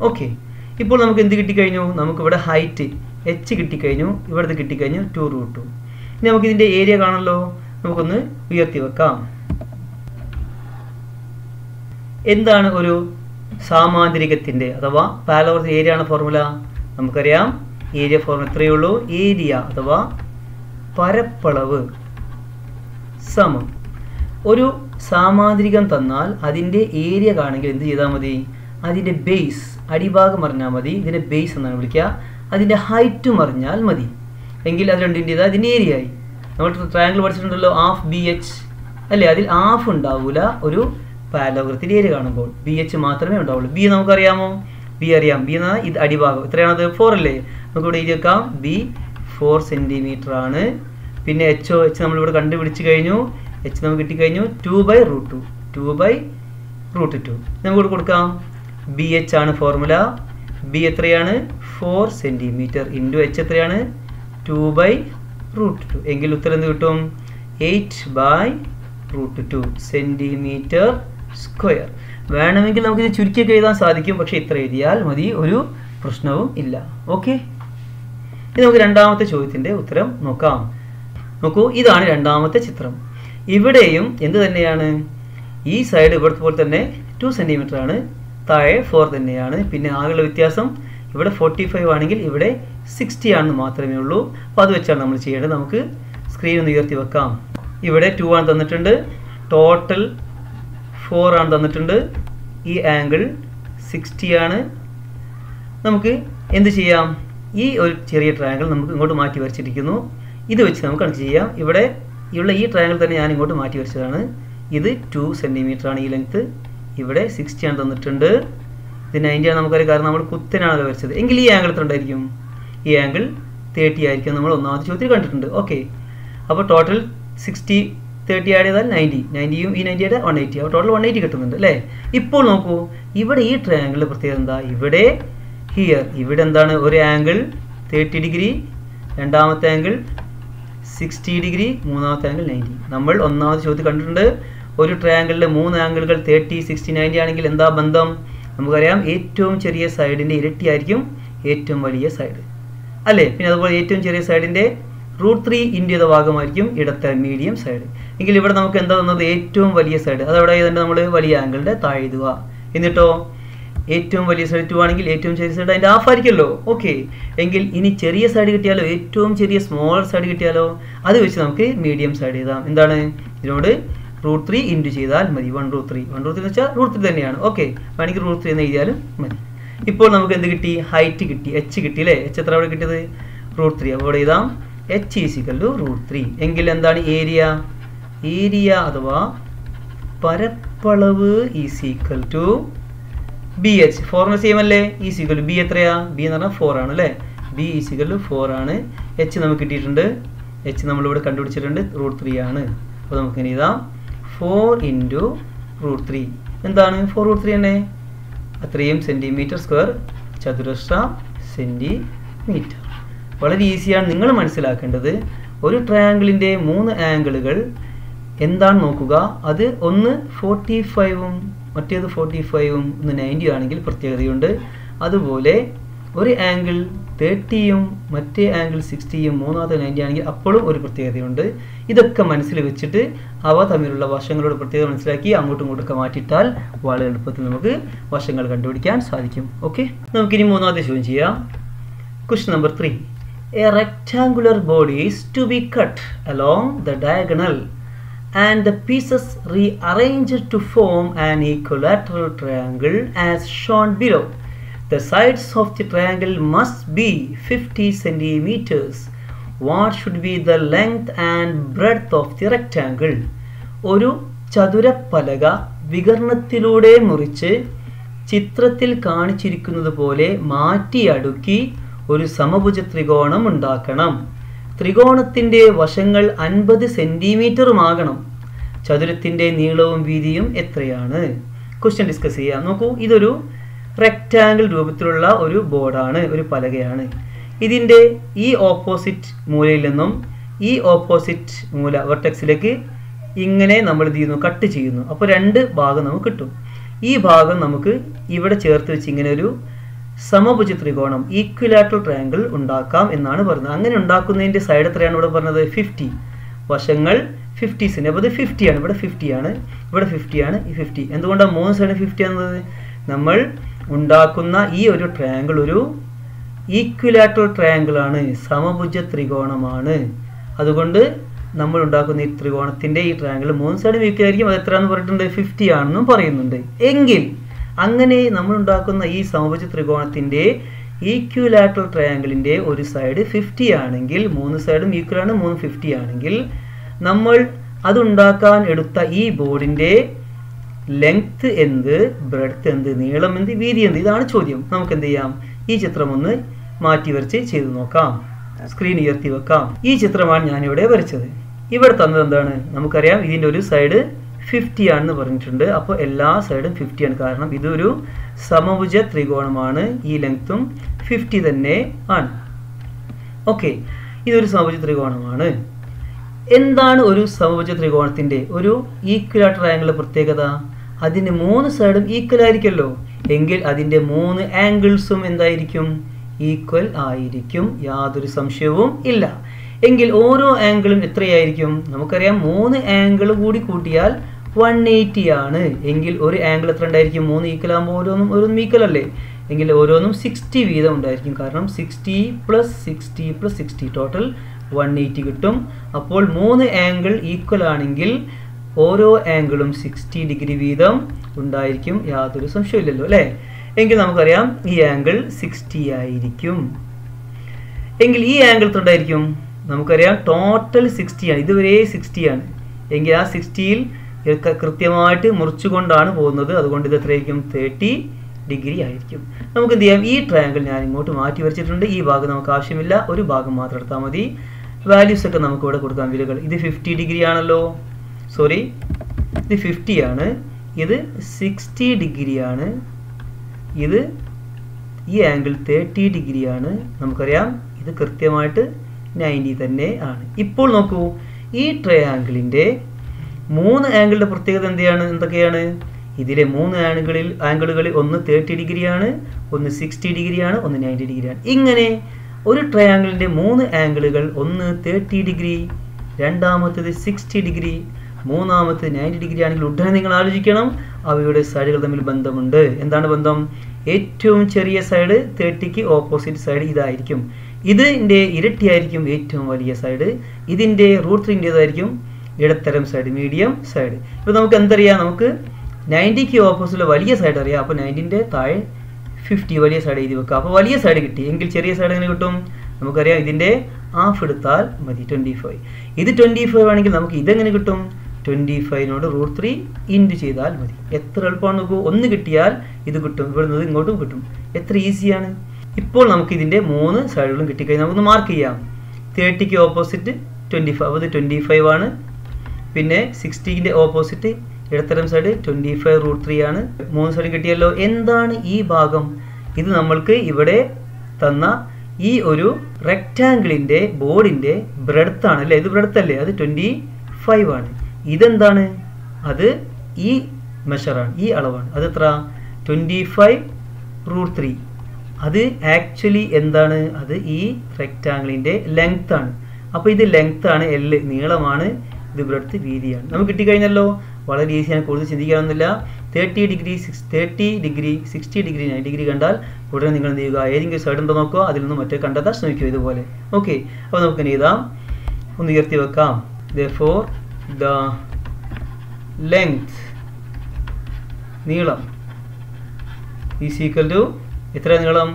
ഓക്കെ, ഇപ്പോൾ നമുക്ക് എന്ത് കിട്ടിക്കഴിഞ്ഞു? നമുക്കിവിടെ ഹൈറ്റ് എച്ച് കിട്ടിക്കഴിഞ്ഞു, ഇവിടുത്തെ കിട്ടിക്കഴിഞ്ഞു 2√2. ഇനി നമുക്കിതിൻ്റെ ഏരിയ കാണല്ലോ, നമുക്കൊന്ന് ഉയർത്തി വെക്കാം. എന്താണ് ഒരു സാമാന്തരികത്തിൻ്റെ അഥവാ പാരലോഗ്രാഫിക് ഏരിയ ആണ് ഫോർമുല? നമുക്കറിയാം ഏരിയ ഫോർമുല ഇത്രയേ ഉള്ളൂ. ഏരിയ അഥവാ പരപ്പളവ് സമം ഒരു സാമാന്തരികം തന്നാൽ അതിൻ്റെ ഏരിയ കാണെങ്കിൽ എന്ത് ചെയ്താൽ മതി? അതിൻ്റെ ബേസ് അടിഭാഗം അറിഞ്ഞാൽ മതി. ഇതിൻ്റെ ബേസ് എന്നാണ് വിളിക്കുക. അതിൻ്റെ ഹൈറ്റും അറിഞ്ഞാൽ മതി. എങ്കിൽ അത് രണ്ടിൻ്റെ അതിൻ്റെ ഏരിയ ആയി. നമ്മൾ ട്രയാങ്കിൾ പഠിച്ചിട്ടുണ്ടല്ലോ, ഹാഫ് ബി എച്ച് അല്ലേ? അതിൽ ഹാഫ് ഉണ്ടാവില്ല ഒരു പാരലോഗ്രത്തിൻ്റെ ഏരിയ കാണുമ്പോൾ, ബി എച്ച് മാത്രമേ ഉണ്ടാവുള്ളൂ. ബി നമുക്കറിയാമോ? ബി അറിയാം. ബി എന്നാൽ ഇത് അടിഭാഗം എത്രയാണത്? 4 അല്ലേ? നമുക്കിവിടെ എഴുതി വെക്കാം. ബി 4 സെൻറ്റിമീറ്റർ ആണ്. പിന്നെ എച്ച് നമ്മളിവിടെ കണ്ടുപിടിച്ച് കഴിഞ്ഞു. എച്ച് നമുക്ക് കിട്ടിക്കഴിഞ്ഞു 2/√2. 2/√2 നമുക്കിവിടെ കൊടുക്കാം. ബി എച്ച് ആണ് ഫോർമുല. ബി എത്രയാണ്? 4 സെൻറ്റിമീറ്റർ ഇൻറ്റു എച്ച് എത്രയാണ്? 2/√2. എങ്കിൽ ഉത്തരം എന്ത് കിട്ടും? 8/√2 സെൻറ്റിമീറ്റർ സ്ക്വയർ. വേണമെങ്കിൽ നമുക്കിത് ചുരുക്കിയൊക്കെ എഴുതാൻ സാധിക്കും, പക്ഷേ ഇത്ര എഴുതിയാൽ മതി, ഒരു പ്രശ്നവും ഇല്ല. ഓക്കെ, ഇനി നമുക്ക് രണ്ടാമത്തെ ചോദ്യത്തിൻ്റെ ഉത്തരം നോക്കാം. നോക്കൂ, ഇതാണ് രണ്ടാമത്തെ ചിത്രം. ഇവിടെയും എന്ത് തന്നെയാണ്? ഈ സൈഡ് ഇവിടുത്തെ പോലെ തന്നെ 2 സെൻറ്റിമീറ്റർ ആണ്, താഴെ 4 തന്നെയാണ്. പിന്നെ ആകെയുള്ള വ്യത്യാസം ഇവിടെ 45 ആണെങ്കിൽ ഇവിടെ 60 ആണെന്ന് മാത്രമേ ഉള്ളൂ. അപ്പോൾ അത് വെച്ചാണ് നമ്മൾ ചെയ്യേണ്ടത്. നമുക്ക് സ്ക്രീൻ ഒന്ന് ഉയർത്തി വെക്കാം. ഇവിടെ 2 ആണ് തന്നിട്ടുണ്ട്, ടോട്ടൽ 4 ആണ് തന്നിട്ടുണ്ട്. ഈ ആംഗിൾ 60 ആണ്. നമുക്ക് എന്ത് ചെയ്യാം? ഈ ഒരു ചെറിയ ട്രയാങ്കിൾ നമുക്ക് ഇങ്ങോട്ട് മാറ്റി വരച്ചിരിക്കുന്നു. ഇത് വെച്ച് നമുക്ക് കണക്ക് ചെയ്യാം. ഇവിടെ ഉള്ള ഈ ട്രയാങ്കിൾ തന്നെ ഞാൻ ഇങ്ങോട്ട് മാറ്റി വരച്ചതാണ്. ഇത് 2 സെൻറ്റിമീറ്റർ ആണ് ഈ ലെങ്ത്ത്. ഇവിടെ 60 ആണ് തന്നിട്ടുണ്ട്. ഇത് 90 ആണ് നമുക്കറിയാം, കാരണം നമ്മൾ കുത്തനാണല്ലോ വരച്ചത്. എങ്കിൽ ഈ ആംഗിൾ എത്ര ഉണ്ടായിരിക്കും? ഈ ആംഗിൾ 30 ആയിരിക്കും. നമ്മൾ ഒന്നാമത്തെ ചോദ്യത്തിൽ കണ്ടിട്ടുണ്ട്. ഓക്കെ, അപ്പോൾ ടോട്ടൽ 60 30 ആഡ് ചെയ്താൽ 90യും ഈ 90 ആഡ് 180. അപ്പോൾ ടോട്ടൽ 180 കിട്ടുന്നുണ്ട് അല്ലേ? ഇപ്പോൾ നോക്കൂ, ഇവിടെ ഈ ട്രയാങ്കിളിൻ്റെ പ്രത്യേകത എന്താ? ഇവിടെ ഇവിടെ എന്താണ്? ഒരു ആംഗിൾ 30 ഡിഗ്രി, രണ്ടാമത്തെ ആംഗിൾ 60 ഡിഗ്രി, മൂന്നാമത്തെ ആംഗിൾ 90. നമ്മൾ ഒന്നാമത്തെ ചോദ്യത്തിൽ കണ്ടിട്ടുണ്ട്, ഒരു ട്രയാങ്കിളിലെ 3 ആംഗിളുകൾ 30, 60, 90 ആണെങ്കിൽ എന്താ ബന്ധം? നമുക്കറിയാം, ഏറ്റവും ചെറിയ സൈഡിൻ്റെ ഇരട്ടിയായിരിക്കും ഏറ്റവും വലിയ സൈഡ് അല്ലേ? പിന്നെ അതുപോലെ ഏറ്റവും ചെറിയ സൈഡിൻ്റെ √3 ഇൻറ്റു ഭാഗമായിരിക്കും ഇടത്തെ മീഡിയം സൈഡ്. എങ്കിൽ ഇവിടെ നമുക്ക് എന്താ തന്നത്? ഏറ്റവും വലിയ സൈഡ്. അതവിടെ ഏതാണ്ട് നമ്മൾ വലിയ ആംഗിളിൻ്റെ താഴെ എഴുതുക. എന്നിട്ടോ ഏറ്റവും വലിയ സൈഡ് 2 ആണെങ്കിൽ ഏറ്റവും ചെറിയ സൈഡ് അതിൻ്റെ ഹാഫ് ആയിരിക്കുമല്ലോ. ഓക്കെ, എങ്കിൽ ഇനി ചെറിയ സൈഡ് കിട്ടിയാലോ, ഏറ്റവും ചെറിയ സ്മോൾ സൈഡ് കിട്ടിയാലോ, അത് വെച്ച് നമുക്ക് മീഡിയം സൈഡ് എഴുതാം. എന്താണ്? ഇതിനോട് √3 ഇൻറ്റു ചെയ്താൽ മതി. 1√3 എന്ന് വെച്ചാൽ √3 തന്നെയാണ്. ഓക്കെ, വേണമെങ്കിൽ √3 എന്ന് എഴുതിയാലും മതി. ഇപ്പോൾ നമുക്ക് എന്ത് കിട്ടി? ഹൈറ്റ് കിട്ടി, എച്ച് കിട്ടി അല്ലേ? എച്ച് എത്ര അവിടെ കിട്ടിയത്? √3. അപ്പോൾ ഇവിടെ എഴുതാം h √3. എങ്കിൽ എന്താണ് ഏരിയ? ഏരിയ അഥവാ പരപ്പളവ് = BH. ഫോർമുല സെയിം അല്ലേ? B എത്രയാ? B എന്ന് പറഞ്ഞാൽ 4 ആണ് അല്ലേ? B = 4 ആണ്. h നമുക്ക് കിട്ടിയിട്ടുണ്ട്. h നമ്മളിവിടെ കണ്ടുപിടിച്ചിട്ടുണ്ട്, √3 ആണ്. അപ്പോൾ നമുക്ക് ഇനി എഴുതാം 4 × √3. എന്താണ് 4√3 തന്നെ? അത്രയും സെൻറ്റിമീറ്റർ സ്ക്വയർ, ചതുരശ്ര സെൻറ്റിമീറ്റർ. വളരെ ഈസിയാണ്. നിങ്ങൾ മനസ്സിലാക്കേണ്ടത് ഒരു ട്രയാങ്കിളിൻ്റെ 3 ആംഗിളുകൾ എന്താണ് നോക്കുക. അത് ഒന്ന് 45ഉം മറ്റേത് 45ഉം ഒന്ന് 90 ആണെങ്കിൽ പ്രത്യേകതയുണ്ട്. അതുപോലെ ഒരു ആംഗിൾ 30യും മറ്റേ ആംഗിൾ 60യും മൂന്നാമത്തെ 90 ആണെങ്കിൽ അപ്പോഴും ഒരു പ്രത്യേകതയുണ്ട്. ഇതൊക്കെ മനസ്സിൽ വെച്ചിട്ട് അവ തമ്മിലുള്ള വശങ്ങളുടെ പ്രത്യേകത മനസ്സിലാക്കി അങ്ങോട്ടും ഇങ്ങോട്ടൊക്കെ മാറ്റിയിട്ടാൽ വളരെ എളുപ്പത്തിൽ നമുക്ക് വശങ്ങൾ കണ്ടുപിടിക്കാൻ സാധിക്കും. ഓക്കെ, നമുക്കിനി മൂന്നാമത്തെ ചോദ്യം ചെയ്യാം. Question number 3. A rectangular body is to be cut along the diagonal and the pieces rearranged to form an equilateral triangle as shown below. The sides of the triangle must be 50 centimeters. What should be the length and breadth of the rectangle? ഒരു ചതുരപ്പലക വികർണത്തിലൂടെ മുറിച്ച് ചിത്രത്തിൽ കാണിച്ചിരിക്കുന്നത് പോലെ മാറ്റി അടുക്കി ഒരു സമഭുജ ത്രികോണം ഉണ്ടാക്കണം. ത്രികോണത്തിൻ്റെ വശങ്ങൾ 50 സെൻറ്റിമീറ്ററുമാകണം. ചതുരത്തിൻ്റെ നീളവും വീതിയും എത്രയാണ്? ക്വസ്റ്റ്യൻ ഡിസ്കസ് ചെയ്യാം. നോക്കൂ, ഇതൊരു റെക്റ്റാങ്കിൾ രൂപത്തിലുള്ള ഒരു ബോർഡാണ്, ഒരു പലകയാണ്. ഇതിൻ്റെ ഈ ഓപ്പോസിറ്റ് മൂലയിൽ നിന്നും ഈ ഓപ്പോസിറ്റ് മൂല വെർട്ടെക്സിലേക്ക് ഇങ്ങനെ നമ്മൾ ഇത് ചെയ്യുന്നു, കട്ട് ചെയ്യുന്നു. അപ്പോൾ 2 ഭാഗം നമുക്ക് കിട്ടും. ഈ ഭാഗം നമുക്ക് ഇവിടെ ചേർത്ത് വെച്ച് ഇങ്ങനെ ഒരു സമഭുജ ത്രികോണം ഈക്വിലാറ്ററൽ ട്രയാങ്കിൾ ഉണ്ടാക്കാം എന്നാണ് പറയുന്നത്. അങ്ങനെ ഉണ്ടാക്കുന്നതിൻ്റെ സൈഡ് എത്രയാണ് ഇവിടെ പറഞ്ഞത്? 50. വശങ്ങൾ 50 അപ്പോൾ ഇത് 50 ആണ്. ഇവിടെ 50 ആണ്, ഇവിടെ 50 ആണ്, ഈ 50. എന്തുകൊണ്ടാണ് 3 സൈഡ് 50 ആണെന്നത്? നമ്മൾ ഉണ്ടാക്കുന്ന ഈ ഒരു ട്രയാങ്കിൾ ഒരു ഈക്വിലാറ്ററൽ ട്രയാങ്കിൾ ആണ്, സമഭുജ ത്രികോണമാണ്. അതുകൊണ്ട് നമ്മൾ ഉണ്ടാക്കുന്ന ഈ ത്രികോണത്തിൻ്റെ ഈ ട്രയാങ്കിൾ 3 സൈഡും ഈക്വൽ ആയിരിക്കും. അത് എത്രയാണെന്ന് പറഞ്ഞിട്ടുണ്ട്? 50 ആണെന്നും പറയുന്നുണ്ട്. എങ്കിൽ അങ്ങനെ നമ്മൾ ഉണ്ടാക്കുന്ന ഈ സമഭുജ ത്രികോണത്തിൻ്റെ ഈക്വിലാറ്ററൽ ട്രയാങ്കിളിൻ്റെ ഒരു സൈഡ് 50 ആണെങ്കിൽ, 3 സൈഡും ഈക്വൽ ആണ്, 3 50 ആണെങ്കിൽ, നമ്മൾ അതുണ്ടാക്കാൻ എടുത്ത ഈ ബോർഡിൻ്റെ ലെങ്ത് എന്ത്, ബ്രെഡ്ത്ത് എന്ത്, നീളം എന്ത്, വീതി എന്ത്? ഇതാണ് ചോദ്യം. നമുക്ക് എന്ത് ചെയ്യാം? ഈ ചിത്രം ഒന്ന് മാറ്റി വരച്ച് ചെയ്ത് നോക്കാം. സ്ക്രീൻ ഉയർത്തി വെക്കാം. ഈ ചിത്രമാണ് ഞാനിവിടെ വരച്ചത്. ഇവിടെ തന്നത് എന്താണ്? നമുക്കറിയാം ഇതിൻ്റെ ഒരു സൈഡ് 50 ആണെന്ന് പറഞ്ഞിട്ടുണ്ട്. അപ്പോൾ എല്ലാ സൈഡും 50 ആണ്. കാരണം ഇതൊരു സമഭുജ ത്രികോണമാണ്. ഈ ലെങ്ത്തും 50 തന്നെ ആണ്. ഓക്കെ, ഇതൊരു സമഭുജ ത്രികോണമാണ്. എന്താണ് ഒരു സമഭുജ ത്രികോണത്തിൻ്റെ ഒരു ഈക്വിലാറ്ററൽ ട്രയാങ്കിളിൻ്റെ പ്രത്യേകത? അതിന് 3 സൈഡും ഈക്വൽ ആയിരിക്കുമല്ലോ. എങ്കിൽ അതിൻ്റെ 3 ആംഗിൾസും എന്തായിരിക്കും? ഈക്വൽ ആയിരിക്കും. യാതൊരു സംശയവും ഇല്ല. എങ്കിൽ ഓരോ ആംഗിളും എത്രയായിരിക്കും? നമുക്കറിയാം 3 ആംഗിൾ കൂടി കൂട്ടിയാൽ 180 ആണ്. എങ്കിൽ ഒരു ആംഗിൾ എത്ര ഉണ്ടായിരിക്കും? 3 ഈക്വൽ ആകുമ്പോൾ ഓരോന്നും ഈക്വൽ അല്ലേ? എങ്കിൽ ഓരോന്നും 60 വീതം ഉണ്ടായിരിക്കും. കാരണം 60 + 60 + 60 ടോട്ടൽ 180 കിട്ടും. അപ്പോൾ 3 ആംഗിൾ ഈക്വൽ ആണെങ്കിൽ ഓരോ ആംഗിളും 60 ഡിഗ്രി വീതം ഉണ്ടായിരിക്കും. യാതൊരു സംശയമില്ലല്ലോ അല്ലേ? എങ്കിൽ നമുക്കറിയാം ഈ ആംഗിൾ 60 ആയിരിക്കും. എങ്കിൽ ഈ ആംഗിൾ എത്രയായിരിക്കും? നമുക്കറിയാം ടോട്ടൽ 60 ആണ്. ഇതുവരെ 60 ആണ്. എങ്കിൽ ആ 60ൽ കൃത്യമായിട്ട് മുറിച്ചുകൊണ്ടാണ് പോകുന്നത്. അതുകൊണ്ട് ഇത് എത്രയായിരിക്കും? 30 ഡിഗ്രി ആയിരിക്കും. നമുക്ക് എന്ത് ചെയ്യാം? ഈ ട്രയാങ്കിൾ ഞാൻ ഇങ്ങോട്ട് മാറ്റി വരച്ചിട്ടുണ്ട്. ഈ ഭാഗം നമുക്ക് ആവശ്യമില്ല, ഒരു ഭാഗം മാത്രം എടുത്താൽ മതി. വാല്യൂസ് ഒക്കെ നമുക്ക് ഇവിടെ കൊടുക്കാം, വിലകൾ. ഇത് 50 ഡിഗ്രി ആണല്ലോ, സോറി ഇത് 50 ആണ്, ഇത് 60 ഡിഗ്രിയാണ്, ഇത് ഈ ആംഗിൾ 30 ഡിഗ്രിയാണ്. നമുക്കറിയാം ഇത് കൃത്യമായിട്ട് 90 തന്നെ ആണ്. ഇപ്പോൾ നോക്കൂ, ഈ ട്രയാങ്കിളിൻ്റെ 3 ആംഗിളിൻ്റെ പ്രത്യേകത എന്തൊക്കെയാണ്? ഇതിലെ 3 ആംഗിളുകളിൽ ഒന്ന് 30 ഡിഗ്രിയാണ്, ഒന്ന് 60 ഡിഗ്രിയാണ്, ഒന്ന് 90 ഡിഗ്രിയാണ്. ഇങ്ങനെ ഒരു ട്രയാങ്കിളിൻ്റെ 3 ആംഗിളുകൾ, ഒന്ന് 30 ഡിഗ്രി, രണ്ടാമത്തേത് 60 ഡിഗ്രി, മൂന്നാമത്തെ 90 ഡിഗ്രി ആണെങ്കിൽ ഉടനെ നിങ്ങൾ ആലോചിക്കണം അവയുടെ സൈഡുകൾ തമ്മിൽ ബന്ധമുണ്ട്. എന്താണ് ബന്ധം? ഏറ്റവും ചെറിയ സൈഡ് 30ക്ക് ഓപ്പോസിറ്റ് സൈഡ് ഇതായിരിക്കും. ഇതിൻ്റെ ഇരട്ടിയായിരിക്കും ഏറ്റവും വലിയ സൈഡ്. ഇതിൻ്റെ √3-ൻ്റെതായിരിക്കും ഇടത്തരം സൈഡ്, മീഡിയം സൈഡ്. ഇപ്പോൾ നമുക്ക് എന്തറിയാം? നമുക്ക് 90ക്ക് ഓപ്പോസിറ്റ് വലിയ സൈഡ് അറിയാം. അപ്പോൾ 90ൻ്റെ താഴെ 50 വലിയ സൈഡ് എഴുതി വെക്കുക. അപ്പോൾ വലിയ സൈഡ് കിട്ടി. എങ്കിൽ ചെറിയ സൈഡ് എങ്ങനെ കിട്ടും? നമുക്കറിയാം ഇതിൻ്റെ ഹാഫ് എടുത്താൽ മതി, 25. ഇത് 25 ആണെങ്കിൽ നമുക്ക് ഇതെങ്ങനെ കിട്ടും? 25നോട് √3 ഇൻറ്റു ചെയ്താൽ മതി. എത്ര എളുപ്പമാണ് നോക്കൂ. ഒന്ന് കിട്ടിയാൽ ഇത് കിട്ടും, ഇവിടെ നിന്ന് ഇങ്ങോട്ടും കിട്ടും. എത്ര ഈസിയാണ്. ഇപ്പോൾ നമുക്ക് ഇതിൻ്റെ 3 സൈഡുകളും കിട്ടിക്കഴിഞ്ഞാൽ നമുക്കൊന്ന് മാർക്ക് ചെയ്യാം. 30ക്ക് ഓപ്പോസിറ്റ് 25, അത് 25 ആണ്. പിന്നെ 60ൻ്റെ ഓപ്പോസിറ്റ് ഇടത്തരം സൈഡ് 25 √3 ആണ്. 3 സൈഡ് കിട്ടിയല്ലോ. എന്താണ് ഈ ഭാഗം? ഇത് നമ്മൾക്ക് ഇവിടെ തന്ന ഈ ഒരു റെക്റ്റാങ്കിളിൻ്റെ ബോർഡിൻ്റെ ബ്രെഡ്ത്ത് ആണ് അല്ലേ? ഇത് ബ്രെഡ്ത്ത് അല്ലേ? അത് 25 ആണ്. ഇതെന്താണ്? അത് ഈ മെഷറാണ്, ഈ അളവാണ്. അത് എത്ര? 25 √3. അത് ആക്ച്വലി എന്താണ്? അത് ഈ റെക്റ്റാങ്കിളിൻ്റെ ലെങ്ത് ആണ്. അപ്പോൾ ഇത് ലെങ്ത് ആണ്, L നീളമാണ്, ഇത് ബ്രെഡ്ത്ത് വീതിയാണ്. നമുക്ക് കിട്ടിക്കഴിഞ്ഞല്ലോ. വളരെ ഈസിയാണ്, കൂടുതൽ ചിന്തിക്കാനൊന്നുമില്ല. 30 ഡിഗ്രി 60 ഡിഗ്രി 90 ഡിഗ്രി കണ്ടാൽ ഉടനെ നിങ്ങൾ എന്ത് ചെയ്യുക? ഏതെങ്കിലും സൈഡ് ഉണ്ടോ നോക്കുക, അതിൽ നിന്ന് മറ്റേ കണ്ടെത്താൻ ശ്രമിക്കുക ഇതുപോലെ. ഓക്കെ, അപ്പോൾ നമുക്ക് എഴുതാം, ഒന്ന് ഉയർത്തി വെക്കാം. therefore the length, നീളം, is equal to എത്ര നീളം?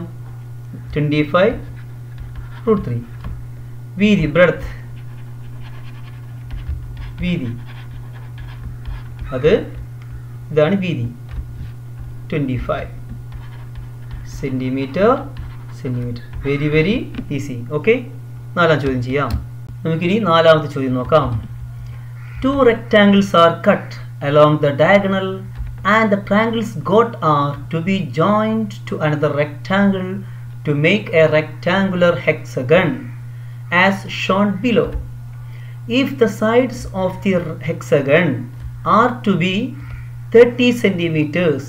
25 √3. വീതി, ബ്രെഡ്ത്ത്, വീതി, അത് ഇതാണ് വീതി, 25 centimetre. Very very easy. Okay, 4ാം ചോദ്യം ചെയ്യാം. നമുക്കിനി 4ാമത്തെ ചോദ്യം നോക്കാം. 2 rectangles are cut along the diagonal and the triangles got are to be joined to another rectangle to make a rectangular hexagon as shown below. If the sides of the hexagon are to be 30 centimeters,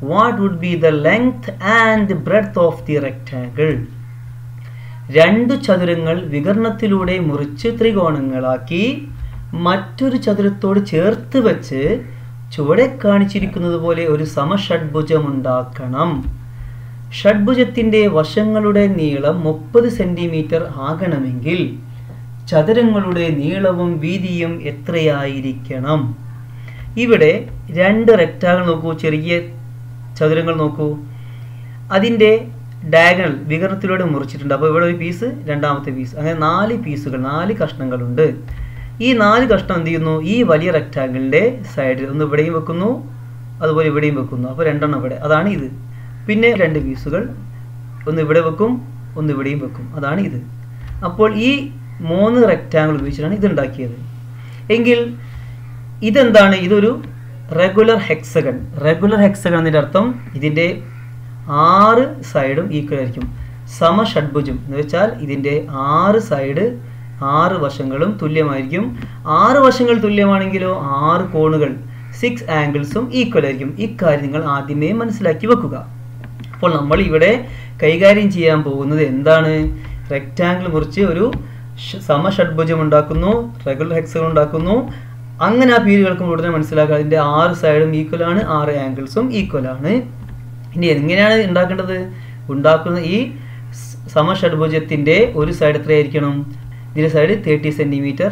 what would be the length and breadth of the rectangle? രണ്ടു ചതുരങ്ങൾ വികരണത്തിലൂടെ മുറിച്ച് ത്രികോണങ്ങളാക്കി മറ്റൊരു ചതുരത്തോട് ചേർത്ത് വെച്ച് ചുവടെ കാണിച്ചിരിക്കുന്നത് പോലെ ഒരു സമഷഡ്ഭുജം ഉണ്ടാക്കണം. ഷഡ്ഭുജത്തിന്റെ വശങ്ങളുടെ നീളം 30 സെന്റിമീറ്റർ ആകണമെങ്കിൽ ചതുരങ്ങളുടെ നീളവും വീതിയും എത്രയായിരിക്കണം? ഇവിടെ രണ്ട് റെക്ടാങ്കിൾ നോക്കൂ, ചെറിയ ചതുരങ്ങൾ നോക്കൂ. അതിൻ്റെ ഡയഗണൽ വികരണത്തിലൂടെ മുറിച്ചിട്ടുണ്ട്. അപ്പോൾ ഇവിടെ ഒരു പീസ്, രണ്ടാമത്തെ പീസ്, അങ്ങനെ 4 പീസുകൾ, 4 കഷ്ണങ്ങളുണ്ട്. ഈ 4 കഷ്ണം എന്ത് ചെയ്യുന്നു? ഈ വലിയ റെക്ടാങ്കിളിൻ്റെ സൈഡിൽ ഒന്ന് ഇവിടെയും വെക്കുന്നു, അതുപോലെ ഇവിടെയും വെക്കുന്നു. അപ്പോൾ 2 എണ്ണം ഇവിടെ, അതാണ് ഇത്. പിന്നെ 2 പീസുകൾ ഒന്ന് ഇവിടെ വെക്കും, ഒന്ന് ഇവിടെയും വെക്കും, അതാണ് ഇത്. അപ്പോൾ ഈ 3 റെക്ടാങ്കിൾ ഉപയോഗിച്ചിട്ടാണ് ഇതുണ്ടാക്കിയത്. എങ്കിൽ ഇതെന്താണ്? ഇതൊരു റെഗുലർ ഹെക്സഗൺ. റെഗുലർ ഹെക്സഗൺ എന്നതിൻ്റെ അർത്ഥം ഇതിൻ്റെ 6 സൈഡും ഈക്വൽ ആയിരിക്കും. സമഷഡ്ഭുജം എന്ന് വെച്ചാൽ ഇതിൻ്റെ 6 സൈഡ്, 6 വശങ്ങളും തുല്യമായിരിക്കും. 6 വശങ്ങൾ തുല്യമാണെങ്കിലോ 6 കോണുകൾ, 6 ആംഗിൾസും ഈക്വൽ ആയിരിക്കും. ഇക്കാര്യം നിങ്ങൾ ആദ്യമേ മനസ്സിലാക്കി വെക്കുക. അപ്പോൾ നമ്മൾ ഇവിടെ കൈകാര്യം ചെയ്യാൻ പോകുന്നത് എന്താണ്? റെക്റ്റാങ്കിൾ മുറിച്ച് ഒരു സമഷഡ്ഭുജം ഉണ്ടാക്കുന്നു, റെഗുലർ ഹെക്സഗൺ ഉണ്ടാക്കുന്നു. അങ്ങനെ ആ പീരുകൾക്കും ഉടനെ മനസ്സിലാക്കുക അതിൻ്റെ 6 സൈഡും ഈക്വലാണ്, 6 ആംഗിൾസും ഈക്വലാണ്. ഇനി എങ്ങനെയാണ് ഉണ്ടാക്കേണ്ടത്? ഉണ്ടാക്കുന്ന ഈ സമഷഡ്ഭുജത്തിൻ്റെ ഒരു സൈഡ് എത്രയായിരിക്കണം? ഇതിൻ്റെ സൈഡ് 30 സെൻറ്റിമീറ്റർ.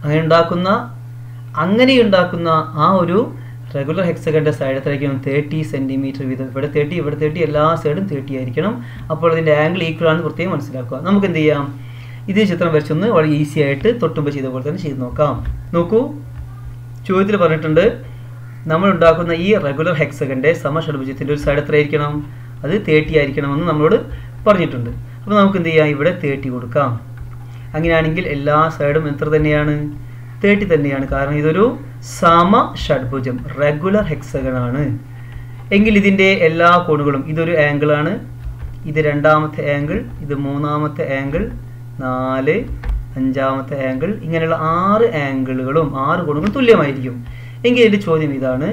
അങ്ങനെ ഉണ്ടാക്കുന്ന ആ ഒരു റെഗുലർ ഹെക്സഗണിൻ്റെ സൈഡ് എത്രയായിരിക്കണം? 30 സെൻറ്റിമീറ്റർ വീതം. ഇവിടെ 30, ഇവിടെ 30, എല്ലാ സൈഡും 30 ആയിരിക്കണം. അപ്പോൾ അതിൻ്റെ ആംഗിൾ ഈക്വൽ ആണെന്ന് പ്രത്യേകം മനസ്സിലാക്കുക. നമുക്ക് എന്ത് ചെയ്യാം? ഇത് ചിത്രം വരച്ചൊന്ന് വളരെ ഈസി ആയിട്ട് തൊട്ടുമ്പോൾ ചെയ്ത പോലെ തന്നെ ചെയ്ത് നോക്കാം. നോക്കൂ, ചോദ്യത്തിൽ പറഞ്ഞിട്ടുണ്ട് നമ്മൾ ഉണ്ടാക്കുന്ന ഈ റെഗുലർ ഹെക്സഗണിൻ്റെ സമഷഡ്ഭുജത്തിൻ്റെ ഒരു സൈഡ് എത്രയായിരിക്കണം? അത് 30 ആയിരിക്കണമെന്ന് നമ്മളോട് പറഞ്ഞിട്ടുണ്ട്. അപ്പോൾ നമുക്ക് എന്ത് ചെയ്യാം? ഇവിടെ 30 കൊടുക്കാം. അങ്ങനെയാണെങ്കിൽ എല്ലാ സൈഡും എത്ര തന്നെയാണ്? 30 തന്നെയാണ്. കാരണം ഇതൊരു സമഷഡ്ഭുജം, റെഗുലർ ഹെക്സഗൺ ആണ്. എങ്കിൽ ഇതിൻ്റെ എല്ലാ കോണുകളും, ഇതൊരു ആംഗിളാണ്, ഇത് രണ്ടാമത്തെ ആംഗിൾ, ഇത് മൂന്നാമത്തെ ആംഗിൾ, 4, 5ാമത്തെ ആംഗിൾ, ഇങ്ങനെയുള്ള 6 ആംഗിളുകളും 6 കോണുകളും തുല്യമായിരിക്കും. എങ്കിൽ എൻ്റെ ചോദ്യം ഇതാണ്,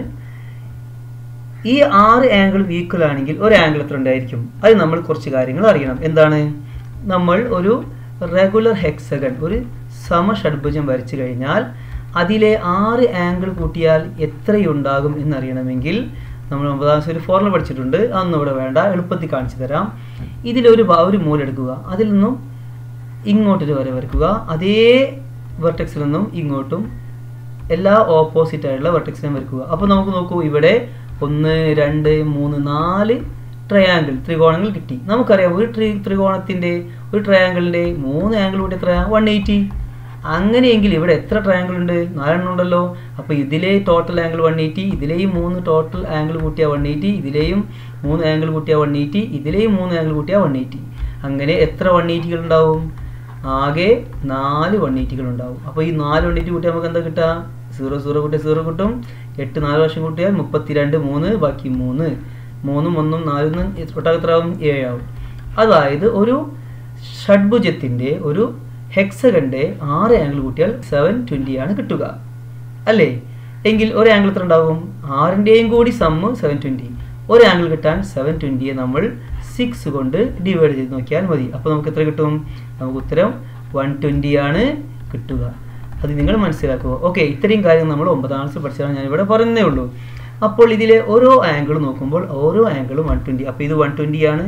ഈ 6 ആംഗിളും ഈക്വൽ ആണെങ്കിൽ ഒരു ആംഗിൾ എത്ര ഉണ്ടായിരിക്കും? അത് നമ്മൾ കുറച്ച് കാര്യങ്ങൾ അറിയണം. എന്താണ്? നമ്മൾ ഒരു റെഗുലർ ഹെക്സഗൺ, ഒരു സമഷഡ്ഭുജം വരച്ചു കഴിഞ്ഞാൽ അതിലെ 6 ആംഗിൾ കൂട്ടിയാൽ എത്രയുണ്ടാകും എന്നറിയണമെങ്കിൽ നമ്മൾ 9ാം ഒരു ഫോർമുല പഠിച്ചിട്ടുണ്ട്. അതൊന്നും ഇവിടെ വേണ്ട, എളുപ്പത്തിൽ കാണിച്ചു തരാം. ഇതിലൊരു മൂല എടുക്കുക, അതിൽ നിന്നും ഇങ്ങോട്ടൊരു വര വരയ്ക്കുക. അതേ വെർട്ടെക്സിൽ നിന്നും ഇങ്ങോട്ടും എല്ലാ ഓപ്പോസിറ്റ് ആയിട്ടുള്ള വെർട്ടെക്സിനും വരയ്ക്കുക. അപ്പോൾ നമുക്ക് നോക്കൂ, ഇവിടെ 1, 2, 3, 4 ട്രയാങ്കിൾ, ത്രികോണങ്ങൾ കിട്ടി. നമുക്കറിയാം ഒരു ത്രികോണത്തിൻ്റെ, ഒരു ട്രയാങ്കിളിൻ്റെ 3 ആംഗിൾ കൂട്ടി എത്ര? 180. അങ്ങനെയെങ്കിൽ ഇവിടെ എത്ര ട്രയാങ്കിൾ ഉണ്ട്? 4 എണ്ണം ഉണ്ടല്ലോ. അപ്പോൾ ഇതിലെ ടോട്ടൽ ആംഗിൾ 180, ഇതിലെയും 3 ടോട്ടൽ ആംഗിൾ കൂട്ടിയാൽ 180, ഇതിലെയും 3 ആംഗിൾ കൂട്ടിയാൽ 180, ഇതിലെയും 3 ആംഗിൾ കൂട്ടിയാൽ 180. അങ്ങനെ എത്ര 180കൾ ഉണ്ടാവും? ആകെ 4 180കൾ ഉണ്ടാവും. അപ്പോൾ ഈ 4 180 കൂട്ടിയാൽ നമുക്ക് എന്താ കിട്ടുക? 0 0 കൂട്ടിയാൽ 0 കിട്ടും. 8 4 വർഷം കൂട്ടിയാൽ 32, 3 ബാക്കി 3, 3 1 4 ഒട്ടാകത്താവും 7 ആവും. അതായത് ഒരു ഷഡ്ഭുജത്തിൻ്റെ, ഒരു ഹെക്സഗണിൻ്റെ 6 ആംഗിൾ കൂട്ടിയാൽ 720 ആണ് കിട്ടുക, അല്ലേ? എങ്കിൽ ഒരു ആംഗിൾ എത്ര ഉണ്ടാവും? 6ൻ്റെയും കൂടി സമ്മ് 720. ഒരു ആംഗിൾ കിട്ടാൻ 720യെ നമ്മൾ 6 കൊണ്ട് ഡിവൈഡ് ചെയ്ത് നോക്കിയാൽ മതി. അപ്പോൾ നമുക്ക് എത്ര കിട്ടും? നമുക്ക് ഉത്തരം 120 ആണ് കിട്ടുക. അത് നിങ്ങൾ മനസ്സിലാക്കുക. ഓക്കെ, ഇത്രയും കാര്യം നമ്മൾ 9ാം ക്ലാസ്സിൽ പഠിച്ചാണ് ഞാനിവിടെ പറയുന്നേ ഉള്ളൂ. അപ്പോൾ ഇതിലെ ഓരോ ആംഗിൾ നോക്കുമ്പോൾ ഓരോ ആംഗിളും 120. അപ്പോൾ ഇത് 120 ആണ്,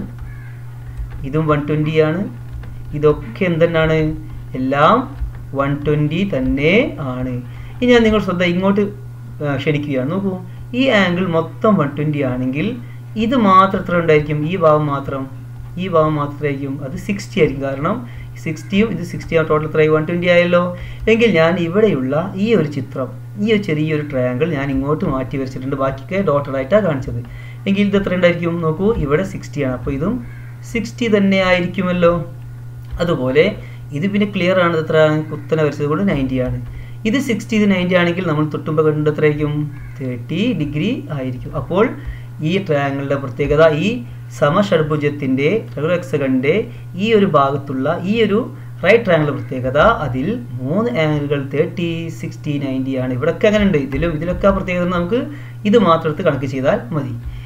ഇതും 120 ആണ്. ഇതൊക്കെ എന്തെന്നാണ്? എല്ലാം 120 തന്നെ ആണ്. ഇനി ഞാൻ നിങ്ങൾ ശ്രദ്ധ ഇങ്ങോട്ട് ക്ഷണിക്കുകയാണ്. നോക്കൂ, ഈ ആംഗിൾ മൊത്തം 120 ആണെങ്കിൽ ഇത് മാത്രം എത്ര ഉണ്ടായിരിക്കും? ഈ ഭാഗം മാത്രമായിരിക്കും അത് 60 ആയിരിക്കും. കാരണം 60യും ഇത് 60 ടോട്ടൽ എത്രയായി? 120 ആയല്ലോ. എങ്കിൽ ഞാൻ ഇവിടെയുള്ള ഈ ഒരു ചിത്രം, ഈ ഒരു ചെറിയൊരു ട്രയാങ്കിൾ ഞാൻ ഇങ്ങോട്ട് മാറ്റി വരച്ചിട്ടുണ്ട്. ബാക്കിയൊക്കെ ഡോട്ടഡ് ആയിട്ടാണ് കാണിച്ചത്. എങ്കിൽ ഇത് എത്ര ഉണ്ടായിരിക്കും? നോക്കൂ, ഇവിടെ 60 ആണ്. അപ്പോൾ ഇതും 60 തന്നെ ആയിരിക്കുമല്ലോ. അതുപോലെ ഇത് പിന്നെ ക്ലിയർ ആണ്, എത്ര കുത്തനെ വരച്ചത് കൊണ്ട് 90 ആണ്. ഇത് 60, ഇത് 90 ആണെങ്കിൽ നമ്മൾ തൊട്ടുമ്പോൾ കണ്ടത് എത്രയായിരിക്കും? 30 ഡിഗ്രി ആയിരിക്കും. അപ്പോൾ ഈ ട്രയാങ്കിളിൻ്റെ പ്രത്യേകത, ഈ സമഷഡ്ഭുജത്തിൻ്റെ റെഗുലർ ഹെക്സഗണിൻ്റെ ഈ ഒരു ഭാഗത്തുള്ള ഈ ഒരു റൈറ്റ് ട്രയാങ്കിൾ പ്രത്യേകത, അതിൽ 3 ആംഗിളുകൾ 30, 60, 90 ആണ്. ഇവിടെയൊക്കെ അങ്ങനെ ഉണ്ട്. ഇതിലൊക്കെ ആ പ്രത്യേകത നമുക്ക് ഇത് മാത്രം എടുത്ത് കണക്ക് ചെയ്താൽ മതി.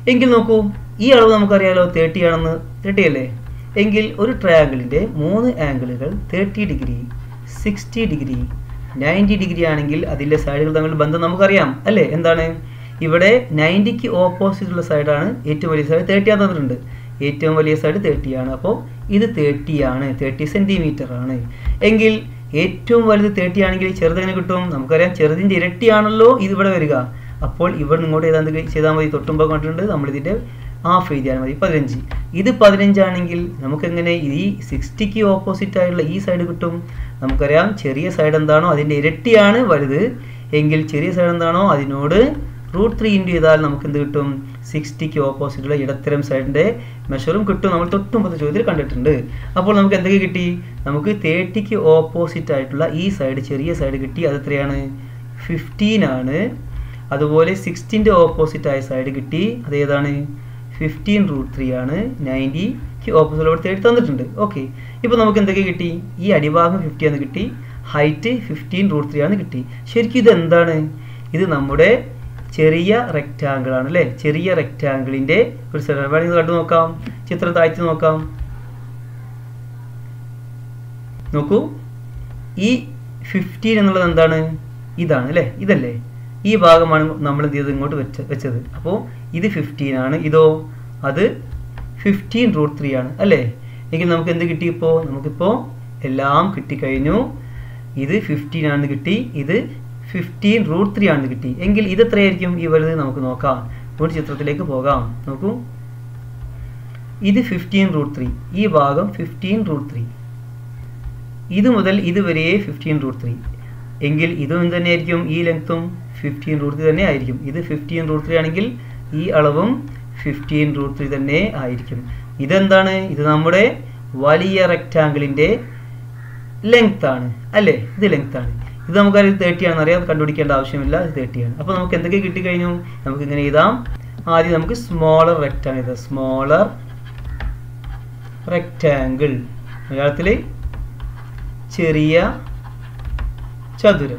എങ്കിൽ നോക്കൂ, ഈ അളവ് നമുക്കറിയാലോ 30 ആണെന്ന്. 30 അല്ലേ? എങ്കിൽ ഒരു ട്രയാങ്കിളിൻ്റെ 3 ആംഗിളുകൾ 30 ഡിഗ്രി, 60 ഡിഗ്രി, 90 ഡിഗ്രി ആണെങ്കിൽ അതിൻ്റെ സൈഡുകൾ തമ്മിലുള്ള ബന്ധം നമുക്കറിയാം അല്ലേ? എന്താണ്? ഇവിടെ 90ക്ക് ഓപ്പോസിറ്റുള്ള സൈഡാണ് ഏറ്റവും വലിയ സൈഡ്. 30 ആണ് തന്നിട്ടുണ്ട്. ഏറ്റവും വലിയ സൈഡ് 30 ആണ്. അപ്പോൾ ഇത് 30 ആണ്, 30 സെൻറ്റിമീറ്റർ ആണ്. എങ്കിൽ ഏറ്റവും വലുത് 30 ആണെങ്കിൽ ചെറുതെങ്ങനെ കിട്ടും? നമുക്കറിയാം ചെറുതിൻ്റെ ഇരട്ടിയാണല്ലോ ഇത് ഇവിടെ വരിക. അപ്പോൾ ഇവിടെ ഇങ്ങോട്ട് ഏതാണ്ട് ചെയ്താൽ മതി. തൊട്ടുമ്പോൾ കണ്ടിട്ടുണ്ട്, നമ്മളിതിൻ്റെ ഹാഫ് എഴുതിയാൽ മതി, 15. ഇത് 15 ആണെങ്കിൽ നമുക്കെങ്ങനെ ഈ 60ക്ക് ഓപ്പോസിറ്റ് ആയിട്ടുള്ള ഈ സൈഡ് കിട്ടും? നമുക്കറിയാം ചെറിയ സൈഡ് എന്താണോ അതിൻ്റെ ഇരട്ടിയാണ് വലുത്. എങ്കിൽ ചെറിയ സൈഡ് എന്താണോ അതിനോട് √3 ഇൻറ്റു ചെയ്താൽ നമുക്ക് എന്ത് കിട്ടും? 60ക്ക് ഓപ്പോസിറ്റുള്ള ഇടത്തരം സൈഡിൻ്റെ മെഷറും കിട്ടും. നമ്മൾ തൊട്ടുമ്പത്തെ ചോദ്യത്തിൽ കണ്ടിട്ടുണ്ട്. അപ്പോൾ നമുക്ക് എന്തൊക്കെ കിട്ടി? നമുക്ക് 30ക്ക് ഓപ്പോസിറ്റ് ആയിട്ടുള്ള ഈ സൈഡ്, ചെറിയ സൈഡ് കിട്ടി. അത് എത്രയാണ്? 15 ആണ്. അതുപോലെ 60ൻ്റെ ഓപ്പോസിറ്റ് ആയ സൈഡ് കിട്ടി. അതേതാണ്? 15√3 ആണ്. 90ക്ക് ഓപ്പോസിറ്റ് 30 തന്നിട്ടുണ്ട്. ഓക്കെ, ഇപ്പോൾ നമുക്ക് എന്തൊക്കെ കിട്ടി? ഈ അടിഭാഗം 50 ആണ് കിട്ടി, ഹൈറ്റ് 15√3 ആണ് കിട്ടി. ശരിക്കും ഇത് എന്താണ്? ഇത് നമ്മുടെ ചെറിയ റെക്റ്റാങ്കിൾ ആണ് അല്ലേ? ചെറിയ റെക്റ്റാങ്കിളിൻ്റെ ഒരു സൈഡ് വേണമെങ്കിൽ കണ്ടു നോക്കാം. ചിത്രം താഴ്ത്തി നോക്കാം. നോക്കൂ, ഈ 15 എന്നുള്ളത് എന്താണ്? ഇതാണ് അല്ലേ? ഇതല്ലേ? ഈ ഭാഗമാണ് നമ്മൾ എന്ത് ചെയ്തത്? ഇങ്ങോട്ട് വെച്ചത്. അപ്പോൾ ഇത് 15 ആണ്. ഇതോ? അത് 15√3 ആണ് അല്ലേ? എങ്കിൽ നമുക്ക് എന്ത് കിട്ടി? നമുക്കിപ്പോൾ എല്ലാം കിട്ടിക്കഴിഞ്ഞു. ഇത് 15 ആണെന്ന് കിട്ടി, ഇത് 15√3 ആണെന്ന് കിട്ടി. എങ്കിൽ ഇത് എത്രയായിരിക്കും ഈ വലുത്? നമുക്ക് നോക്കാം. ഒരു ചിത്രത്തിലേക്ക് പോകാം. നോക്കൂ, ഇത് 15√3, ഈ ഭാഗം 15√3, ഇത് മുതൽ ഇതുവരെ 15√3. എങ്കിൽ ഇതും എന്ത് തന്നെയായിരിക്കും? ഈ ലെങ്ത്തും 15√3 തന്നെ ആയിരിക്കും. ഇത് 15√3 ആണെങ്കിൽ ഈ അളവും 15√3 തന്നെ ആയിരിക്കും. ഇതെന്താണ്? ഇത് നമ്മുടെ വലിയ റെക്റ്റാങ്കിളിൻ്റെ ലെങ്ത് ആണ് അല്ലേ? ഇത് ലെങ്ത് ആണ്. ഇത് നമുക്കറിയാം 30 ആണെന്ന് അറിയാം, കണ്ടുപിടിക്കേണ്ട ആവശ്യമില്ല. ഇത് 30 ആണ്. അപ്പോൾ നമുക്ക് എന്തൊക്കെ കിട്ടിക്കഴിഞ്ഞു? നമുക്ക് ഇങ്ങനെ എഴുതാം. ആദ്യം നമുക്ക് സ്മോളർ റെക്റ്റാങ്കിൾ എഴുതാം. സ്മോളർ റെക്റ്റാങ്കിൾ, മലയാളത്തിൽ ചെറിയ ചതുരം.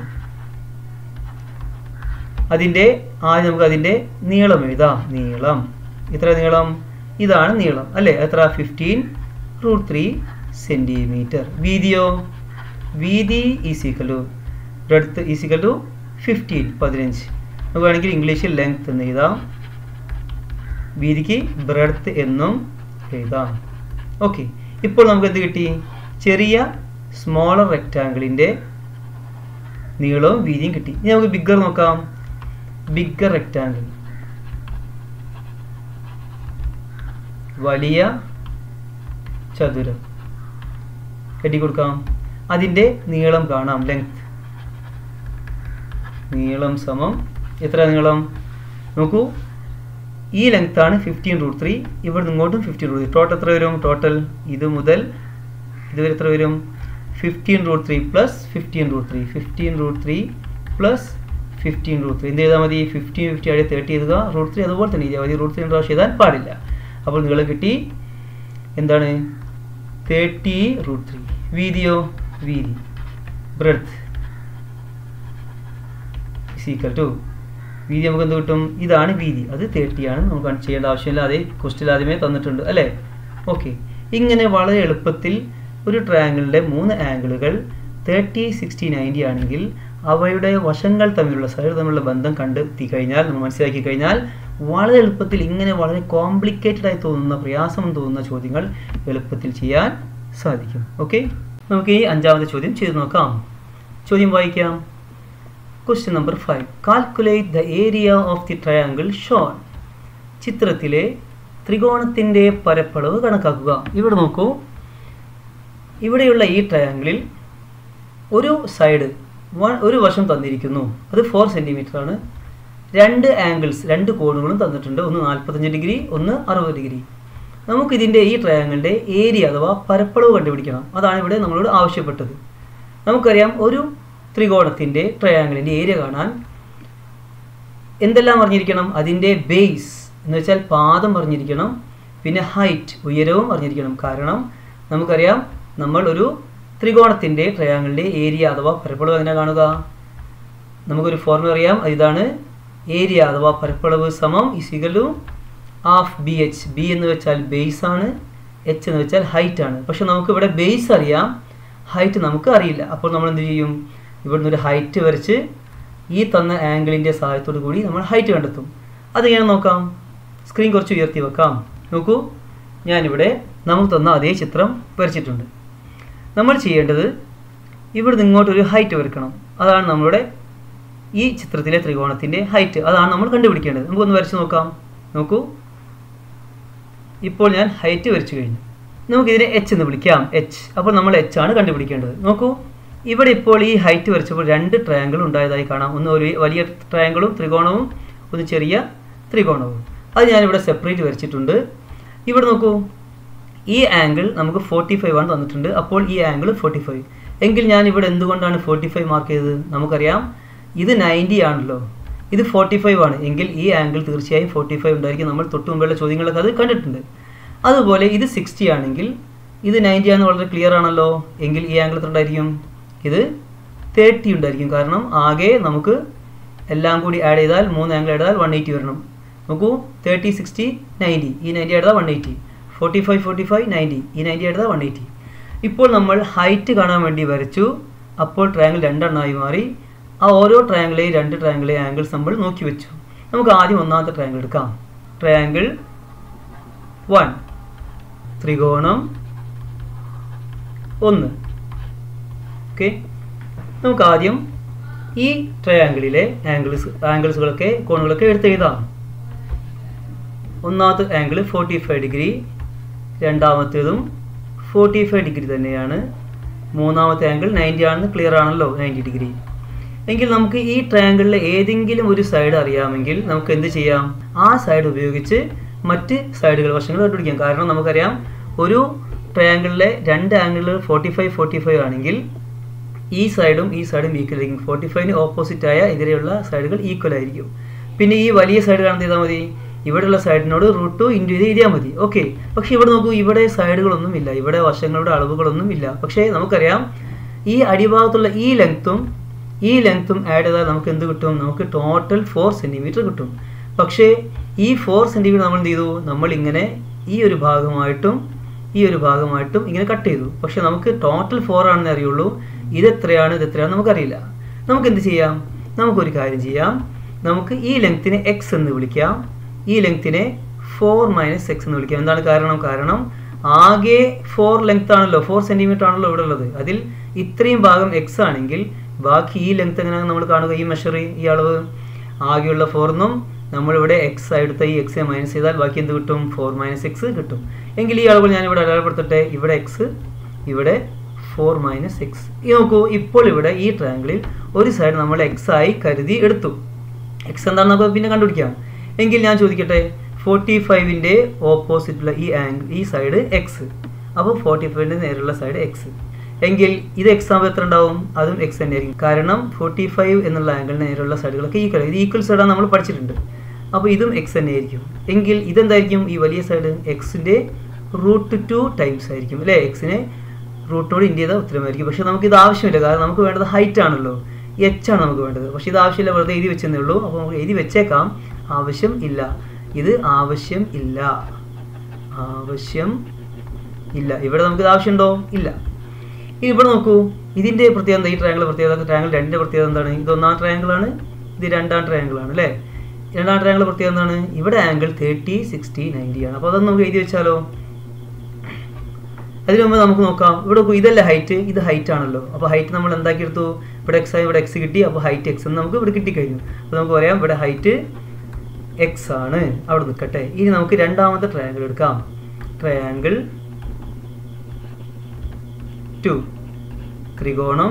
ആദ്യം നമുക്ക് അതിൻ്റെ നീളം എഴുതാം. നീളം എത്ര? നീളം ഇതാണ് നീളം അല്ലേ? എത്ര? 15√3 സെൻറ്റിമീറ്റർ. വീതിയോ? വീതി = ബ്രെഡ്ത്ത് = 15. നമുക്ക് വേണമെങ്കിൽ ഇംഗ്ലീഷിൽ ലെങ്ത് എന്ന് എഴുതാം, വീതിക്ക് ബ്രെഡ്ത്ത് എന്നും എഴുതാം. ഓക്കെ, ഇപ്പോൾ നമുക്ക് എന്ത് കിട്ടി? ചെറിയ സ്മോളർ റെക്റ്റാങ്കിളിൻ്റെ നീളവും വീതിയും കിട്ടി. ഇനി നമുക്ക് ബിഗ്ഗർ നോക്കാം. ബിഗ്ഗർ റെക്റ്റാങ്കിൾ, വലിയ ചതുരം കെട്ടിക്കൊടുക്കാം. അതിൻ്റെ നീളം കാണാം, ലെങ്ത്. നീളം സമം എത്ര? നീളം നോക്കൂ, ഈ ലെങ്ത്താണ് 15√3. ഇവിടെ നിങ്ങോട്ടും 15√3. ടോട്ടൽ എത്ര വരും? ടോട്ടൽ ഇത് മുതൽ ഇതുവരെ എത്ര വരും? 15√3 പ്ലസ് 15√3. 15√3 പ്ലസ് 15√3 എന്ത് ചെയ്താൽ മതി? 15 50 ആയി 30 എഴുതുക. √3 അതുപോലെ തന്നെ എഴുതിയാൽ മതി. √3 പ്രാവശ്യം എഴുതാൻ പാടില്ല. അപ്പോൾ നിങ്ങൾ കിട്ടി എന്താണ്? 30√3. വീതിയോ? വീതി ബ്രെഡ്ത്ത് = വീതി നമുക്ക് എന്ത് കിട്ടും? ഇതാണ് വീതി, അത് 30 ആണ്. നമുക്ക് ചെയ്യേണ്ട ആവശ്യമില്ല, അതേ ക്വസ്റ്റ്യൻ ആദ്യമേ തന്നിട്ടുണ്ട് അല്ലേ? ഓക്കെ, ഇങ്ങനെ വളരെ എളുപ്പത്തിൽ ഒരു ട്രയാങ്കിളിൻ്റെ 3 ആംഗിളുകൾ 30, 60, 90 ആണെങ്കിൽ അവയുടെ വശങ്ങൾ തമ്മിലുള്ള സൈഡ് തമ്മിലുള്ള ബന്ധം കണ്ടെത്തി കഴിഞ്ഞാൽ, നമ്മൾ മനസ്സിലാക്കി കഴിഞ്ഞാൽ, വളരെ എളുപ്പത്തിൽ ഇങ്ങനെ വളരെ കോംപ്ലിക്കേറ്റഡ് ആയി തോന്നുന്ന, പ്രയാസം തോന്നുന്ന ചോദ്യങ്ങൾ എളുപ്പത്തിൽ ചെയ്യാൻ സാധിക്കും. ഓക്കെ, നമുക്ക് ഈ 5ാമത്തെ ചോദ്യം ചെയ്ത് നോക്കാം. ചോദ്യം വായിക്കാം. Question number 5. Calculate the area of the triangle shown. ചിത്രത്തിലെ ത്രികോണത്തിൻ്റെ പരപ്പളവ് കണക്കാക്കുക. ഇവിടെ നോക്കൂ, ഇവിടെയുള്ള ഈ ട്രയാങ്കിളിൽ ഒരു സൈഡ്, ഒരു വശം തന്നിരിക്കുന്നു, അത് 4 സെൻറ്റിമീറ്റർ ആണ്. 2 ആംഗിൾസ്, 2 കോണുകളും തന്നിട്ടുണ്ട്. ഒന്ന് 45 ഡിഗ്രി, ഒന്ന് 60 ഡിഗ്രി. നമുക്കിതിൻ്റെ ഈ ട്രയാങ്കിളിൻ്റെ ഏരിയ അഥവാ പരപ്പളവ് കണ്ടുപിടിക്കണം. അതാണ് ഇവിടെ നമ്മളോട് ആവശ്യപ്പെട്ടത്. നമുക്കറിയാം, ഒരു ത്രികോണത്തിൻ്റെ ട്രയാങ്കിളിൻ്റെ ഏരിയ കാണാൻ എന്തെല്ലാം അറിഞ്ഞിരിക്കണം? അതിൻ്റെ ബേസ് എന്ന് വെച്ചാൽ പാദം അറിഞ്ഞിരിക്കണം, പിന്നെ ഹൈറ്റ്, ഉയരവും അറിഞ്ഞിരിക്കണം. കാരണം നമുക്കറിയാം, നമ്മൾ ഒരു ത്രികോണത്തിൻ്റെ ട്രയാങ്കിളിൻ്റെ ഏരിയ അഥവാ പരപ്പളവ് എങ്ങനെ കാണുക? നമുക്കൊരു ഫോർമുല അറിയാം, ഇതാണ്. ഏരിയ അഥവാ പരപ്പളവ് സമം = ഹാഫ് ബി എച്ച്. ബി എന്ന് വെച്ചാൽ ബേസ് ആണ്, എച്ച് എന്ന് വെച്ചാൽ ഹൈറ്റ് ആണ്. പക്ഷെ നമുക്ക് ഇവിടെ ബേസ് അറിയാം, ഹൈറ്റ് നമുക്ക് അറിയില്ല. അപ്പോൾ നമ്മൾ എന്ത് ചെയ്യും? ഇവിടുന്ന് ഒരു ഹൈറ്റ് വരച്ച് ഈ തന്ന ആംഗിളിൻ്റെ സഹായത്തോടു കൂടി നമ്മൾ ഹൈറ്റ് കണ്ടെത്തും. അതെങ്ങനെ നോക്കാം? സ്ക്രീൻ കുറച്ച് ഉയർത്തി വെക്കാം. നോക്കൂ, ഞാനിവിടെ നമുക്ക് തന്ന അതേ ചിത്രം വരച്ചിട്ടുണ്ട്. നമ്മൾ ചെയ്യേണ്ടത് ഇവിടുന്ന് ഇങ്ങോട്ടൊരു ഹൈറ്റ് വരക്കണം. അതാണ് നമ്മളുടെ ഈ ചിത്രത്തിലെ ത്രികോണത്തിൻ്റെ ഹൈറ്റ്. അതാണ് നമ്മൾ കണ്ടുപിടിക്കേണ്ടത്. നമുക്കൊന്ന് വരച്ച് നോക്കാം. നോക്കൂ, ഇപ്പോൾ ഞാൻ ഹൈറ്റ് വരച്ചു കഴിഞ്ഞു. നമുക്കിതിനെ എച്ച് എന്ന് വിളിക്കാം. എച്ച്. അപ്പോൾ നമ്മൾ എച്ച് ആണ് കണ്ടുപിടിക്കേണ്ടത്. നോക്കൂ, ഇവിടെ ഇപ്പോൾ ഈ ഹൈറ്റ് വരച്ചപ്പോൾ 2 ട്രയാങ്കിൾ ഉണ്ടായതായി കാണാം. ഒന്ന് ഒരു വലിയ ട്രയാങ്കിളും ത്രികോണവും, ഒന്ന് ചെറിയ ത്രികോണവും. അത് ഞാനിവിടെ സെപ്പറേറ്റ് വരച്ചിട്ടുണ്ട്. ഇവിടെ നോക്കൂ, ഈ ആംഗിൾ നമുക്ക് 45 ആണ് തന്നിട്ടുണ്ട്. അപ്പോൾ ഈ ആംഗിൾ 45. എങ്കിൽ ഞാൻ ഇവിടെ എന്തുകൊണ്ടാണ് 45 മാർക്ക് ചെയ്തത്? നമുക്കറിയാം ഇത് 90 ആണല്ലോ, ഇത് 45 ആണ്. എങ്കിൽ ഈ ആംഗിൾ തീർച്ചയായും 45 ഉണ്ടായിരിക്കും. നമ്മൾ തൊട്ട് മുമ്പുള്ള ചോദ്യങ്ങളൊക്കെ അത് കണ്ടിട്ടുണ്ട്. അതുപോലെ ഇത് 60 ആണെങ്കിൽ ഇത് 90 ആണെന്ന് വളരെ ക്ലിയർ ആണല്ലോ. എങ്കിൽ ഈ ആംഗിൾ എത്ര ഉണ്ടായിരിക്കും? ഇത് 30 ഉണ്ടായിരിക്കും. കാരണം ആകെ നമുക്ക് എല്ലാം കൂടി ആഡ് ചെയ്താൽ 3 ആംഗിൾ ആഡ് ചെയ്താൽ 180 വരണം. നോക്കൂ, 30, 60, 90. ഈ 90 ആഡ് ചെയ്താൽ 180. 45, 45, 90. ഈ 90 ആഡ് ചെയ്താൽ 180. ഇപ്പോൾ നമ്മൾ ഹൈറ്റ് കാണാൻ വേണ്ടി വരച്ചു. അപ്പോൾ ട്രയാങ്കിൾ 2 എണ്ണമായി മാറി. ആ ഓരോ ട്രയാങ്കിളെയും 2 ട്രയാങ്കിളെയും ആംഗിൾസ് നമ്മൾ നോക്കി വെച്ചു. നമുക്ക് ആദ്യം ഒന്നാമത്തെ ട്രയാങ്കിൾ എടുക്കാം. ട്രയാങ്കിൾ 1, ത്രികോണം 1. ഓക്കെ, നമുക്ക് ആദ്യം ഈ ട്രയാങ്കിളിലെ ആംഗിൾസുകളൊക്കെ കോണുകളൊക്കെ എടുത്ത് എഴുതാം. ഒന്നാമത്തെ ആംഗിൾ 45 ഡിഗ്രി, രണ്ടാമത്തേതും 45 ഡിഗ്രി തന്നെയാണ്. മൂന്നാമത്തെ ആംഗിൾ 90 ആണെന്ന് ക്ലിയർ ആണല്ലോ, 90 ഡിഗ്രി. എങ്കിൽ നമുക്ക് ഈ ട്രയാങ്കിളിലെ ഏതെങ്കിലും ഒരു സൈഡ് അറിയാമെങ്കിൽ നമുക്ക് എന്ത് ചെയ്യാം? ആ സൈഡ് ഉപയോഗിച്ച് മറ്റ് സൈഡുകൾ വശങ്ങൾ കണ്ടുപിടിക്കാം. കാരണം നമുക്കറിയാം ഒരു ട്രയാങ്കിളിലെ 2 ആംഗിളുകൾ 45, 45 ആണെങ്കിൽ ഈ സൈഡും ഈക്വൽ ആയിരിക്കും. 45ന് ഓപ്പോസിറ്റായ എതിരെയുള്ള സൈഡുകൾ ഈക്വൽ ആയിരിക്കും. പിന്നെ ഈ വലിയ സൈഡ് കാണാൻ ചെയ്താൽ മതി, ഇവിടെയുള്ള സൈഡിനോട് √2 ഇൻറ്റു ഇത് എഴുതിയാൽ മതി. ഓക്കെ, പക്ഷെ ഇവിടെ നോക്കൂ, ഇവിടെ സൈഡുകളൊന്നും ഇല്ല, ഇവിടെ വശങ്ങളുടെ അളവുകളൊന്നും ഇല്ല. പക്ഷേ നമുക്കറിയാം ഈ അടിഭാഗത്തുള്ള ഈ ലെങ്ത്തും ആഡ് ചെയ്താൽ നമുക്ക് എന്ത് കിട്ടും? നമുക്ക് ടോട്ടൽ 4 സെൻറ്റിമീറ്റർ കിട്ടും. പക്ഷേ ഈ 4 സെൻറ്റിമീറ്റർ നമ്മൾ എന്ത് ചെയ്തു? നമ്മളിങ്ങനെ ഈ ഒരു ഭാഗമായിട്ടും ഇങ്ങനെ കട്ട് ചെയ്തു. പക്ഷെ നമുക്ക് ടോട്ടൽ 4 ആണെന്ന് അറിയുള്ളൂ. ഇതെത്രയാണ് നമുക്കറിയില്ല. നമുക്ക് എന്ത് ചെയ്യാം? നമുക്കൊരു കാര്യം ചെയ്യാം. നമുക്ക് ഈ ലെങ്ത്തിനെ എക്സ് എന്ന് വിളിക്കാം, ഈ ലെങ്ത്തിനെ 4 - x എന്ന് വിളിക്കാം. എന്താണ് കാരണം ആകെ 4 ലെങ്ത് ആണല്ലോ, 4 സെൻറ്റിമീറ്റർ ആണല്ലോ ഇവിടെ ഉള്ളത്. അതിൽ ഇത്രയും ഭാഗം എക്സ് ആണെങ്കിൽ ബാക്കി ഈ ലെങ്ത് എങ്ങനെയാണ് നമ്മൾ കാണുക? ഈ മെഷർ, ഈ അളവ് ആകെയുള്ള 4ന്നും നമ്മളിവിടെ എക്സ് എടുത്ത ഈ എക്സ് മൈനസ് ചെയ്താൽ ബാക്കി എന്ത് കിട്ടും? 4 - x കിട്ടും. എങ്കിൽ ഈ അളവുകൾ ഞാനിവിടെ അടയാളപ്പെടുത്തട്ടെ. ഇവിടെ എക്സ്, ഇവിടെ 4 - x. ഈ നോക്കൂ, ഇപ്പോൾ ഇവിടെ ഈ ട്രയാങ്കിളിൽ ഒരു സൈഡ് നമ്മൾ എക്സ് ആയി കരുതി എടുത്തു. എക്സ് എന്താണെന്ന് നമുക്ക് പിന്നെ കണ്ടുപിടിക്കാം. എങ്കിൽ ഞാൻ ചോദിക്കട്ടെ, 45ൻ്റെ ഓപ്പോസിറ്റുള്ള ഈ സൈഡ് എക്സ്. അപ്പോൾ 45ൻ്റെ നേരെയുള്ള സൈഡ് എക്സ്. എങ്കിൽ ഇത് എക്സ് ആകുമ്പോൾ എത്ര ഉണ്ടാവും? അതും എക്സ് തന്നെയായിരിക്കും. കാരണം 45 എന്നുള്ള ആംഗിളിന് നേരെയുള്ള സൈഡുകളൊക്കെ ഈക്വൽ. ഇത് ഈക്വൽ സൈഡാണ് നമ്മൾ പഠിച്ചിട്ടുണ്ട്. അപ്പോൾ ഇതും എക്സ് തന്നെയായിരിക്കും. എങ്കിൽ ഇതെന്തായിരിക്കും? ഈ വലിയ സൈഡ് എക്സിൻ്റെ √2 ടൈംസ് ആയിരിക്കും അല്ലേ? എക്സിനെ √നോട് ഇൻറ്റു ചെയ്താൽ ഉത്തരമായിരിക്കും. പക്ഷേ നമുക്കിത് ആവശ്യമില്ല. കാരണം നമുക്ക് വേണ്ടത് ഹൈറ്റ് ആണല്ലോ, എച്ച് ആണ് നമുക്ക് വേണ്ടത്. പക്ഷേ ഇത് ആവശ്യമില്ല, വെറുതെ എഴുതി വെച്ചെന്നേ ഉള്ളൂ. അപ്പോൾ നമുക്ക് എഴുതി വെച്ചേക്കാം, ആവശ്യം ഇല്ല. ഇത് ആവശ്യം ഇല്ല. ഇവിടെ നമുക്കിത് ആവശ്യമുണ്ടോ? ഇല്ല. ഇവിടെ നോക്കൂ, ഇതിൻ്റെ പ്രത്യേകത, ഈ ട്രയാങ്കിൾ പ്രത്യേകത, ട്രയാങ്കിൾ 2ൻ്റെ പ്രത്യേകത എന്താണ്? ഇത് ഒന്നാം ട്രയാങ്കിളാണ്, ഇത് 2ാം ട്രയാങ്കിളാണ് അല്ലേ? 2ാം ട്രയാങ്കിൾ പ്രത്യേകത എന്താണ്? ഇവിടെ ആംഗിൾ 30, 60, 90 ആണ്. അപ്പോൾ അതൊന്ന് നമുക്ക് എഴുതി വെച്ചാലോ? അതിന് മുമ്പ് നമുക്ക് നോക്കാം. ഇവിടെ നോക്കൂ, ഇതല്ലേ ഹൈറ്റ്, ഇത് ഹൈറ്റ് ആണല്ലോ. അപ്പോൾ ഹൈറ്റ് നമ്മൾ എന്താക്കി എടുത്തു? ഇവിടെ എക്സ് ആയി, ഇവിടെ എക്സ് കിട്ടി. അപ്പോൾ ഹൈറ്റ് എക്സ് എന്ന് നമുക്ക് ഇവിടെ കിട്ടിക്കഴിഞ്ഞു. അപ്പോൾ നമുക്ക് പറയാം ഇവിടെ ഹൈറ്റ് എക്സ് ആണ്. അവിടെ നിൽക്കട്ടെ. ഇനി നമുക്ക് രണ്ടാമത്തെ ട്രയാങ്കിൾ എടുക്കാം. ട്രയാങ്കിൾ 2, ത്രികോണം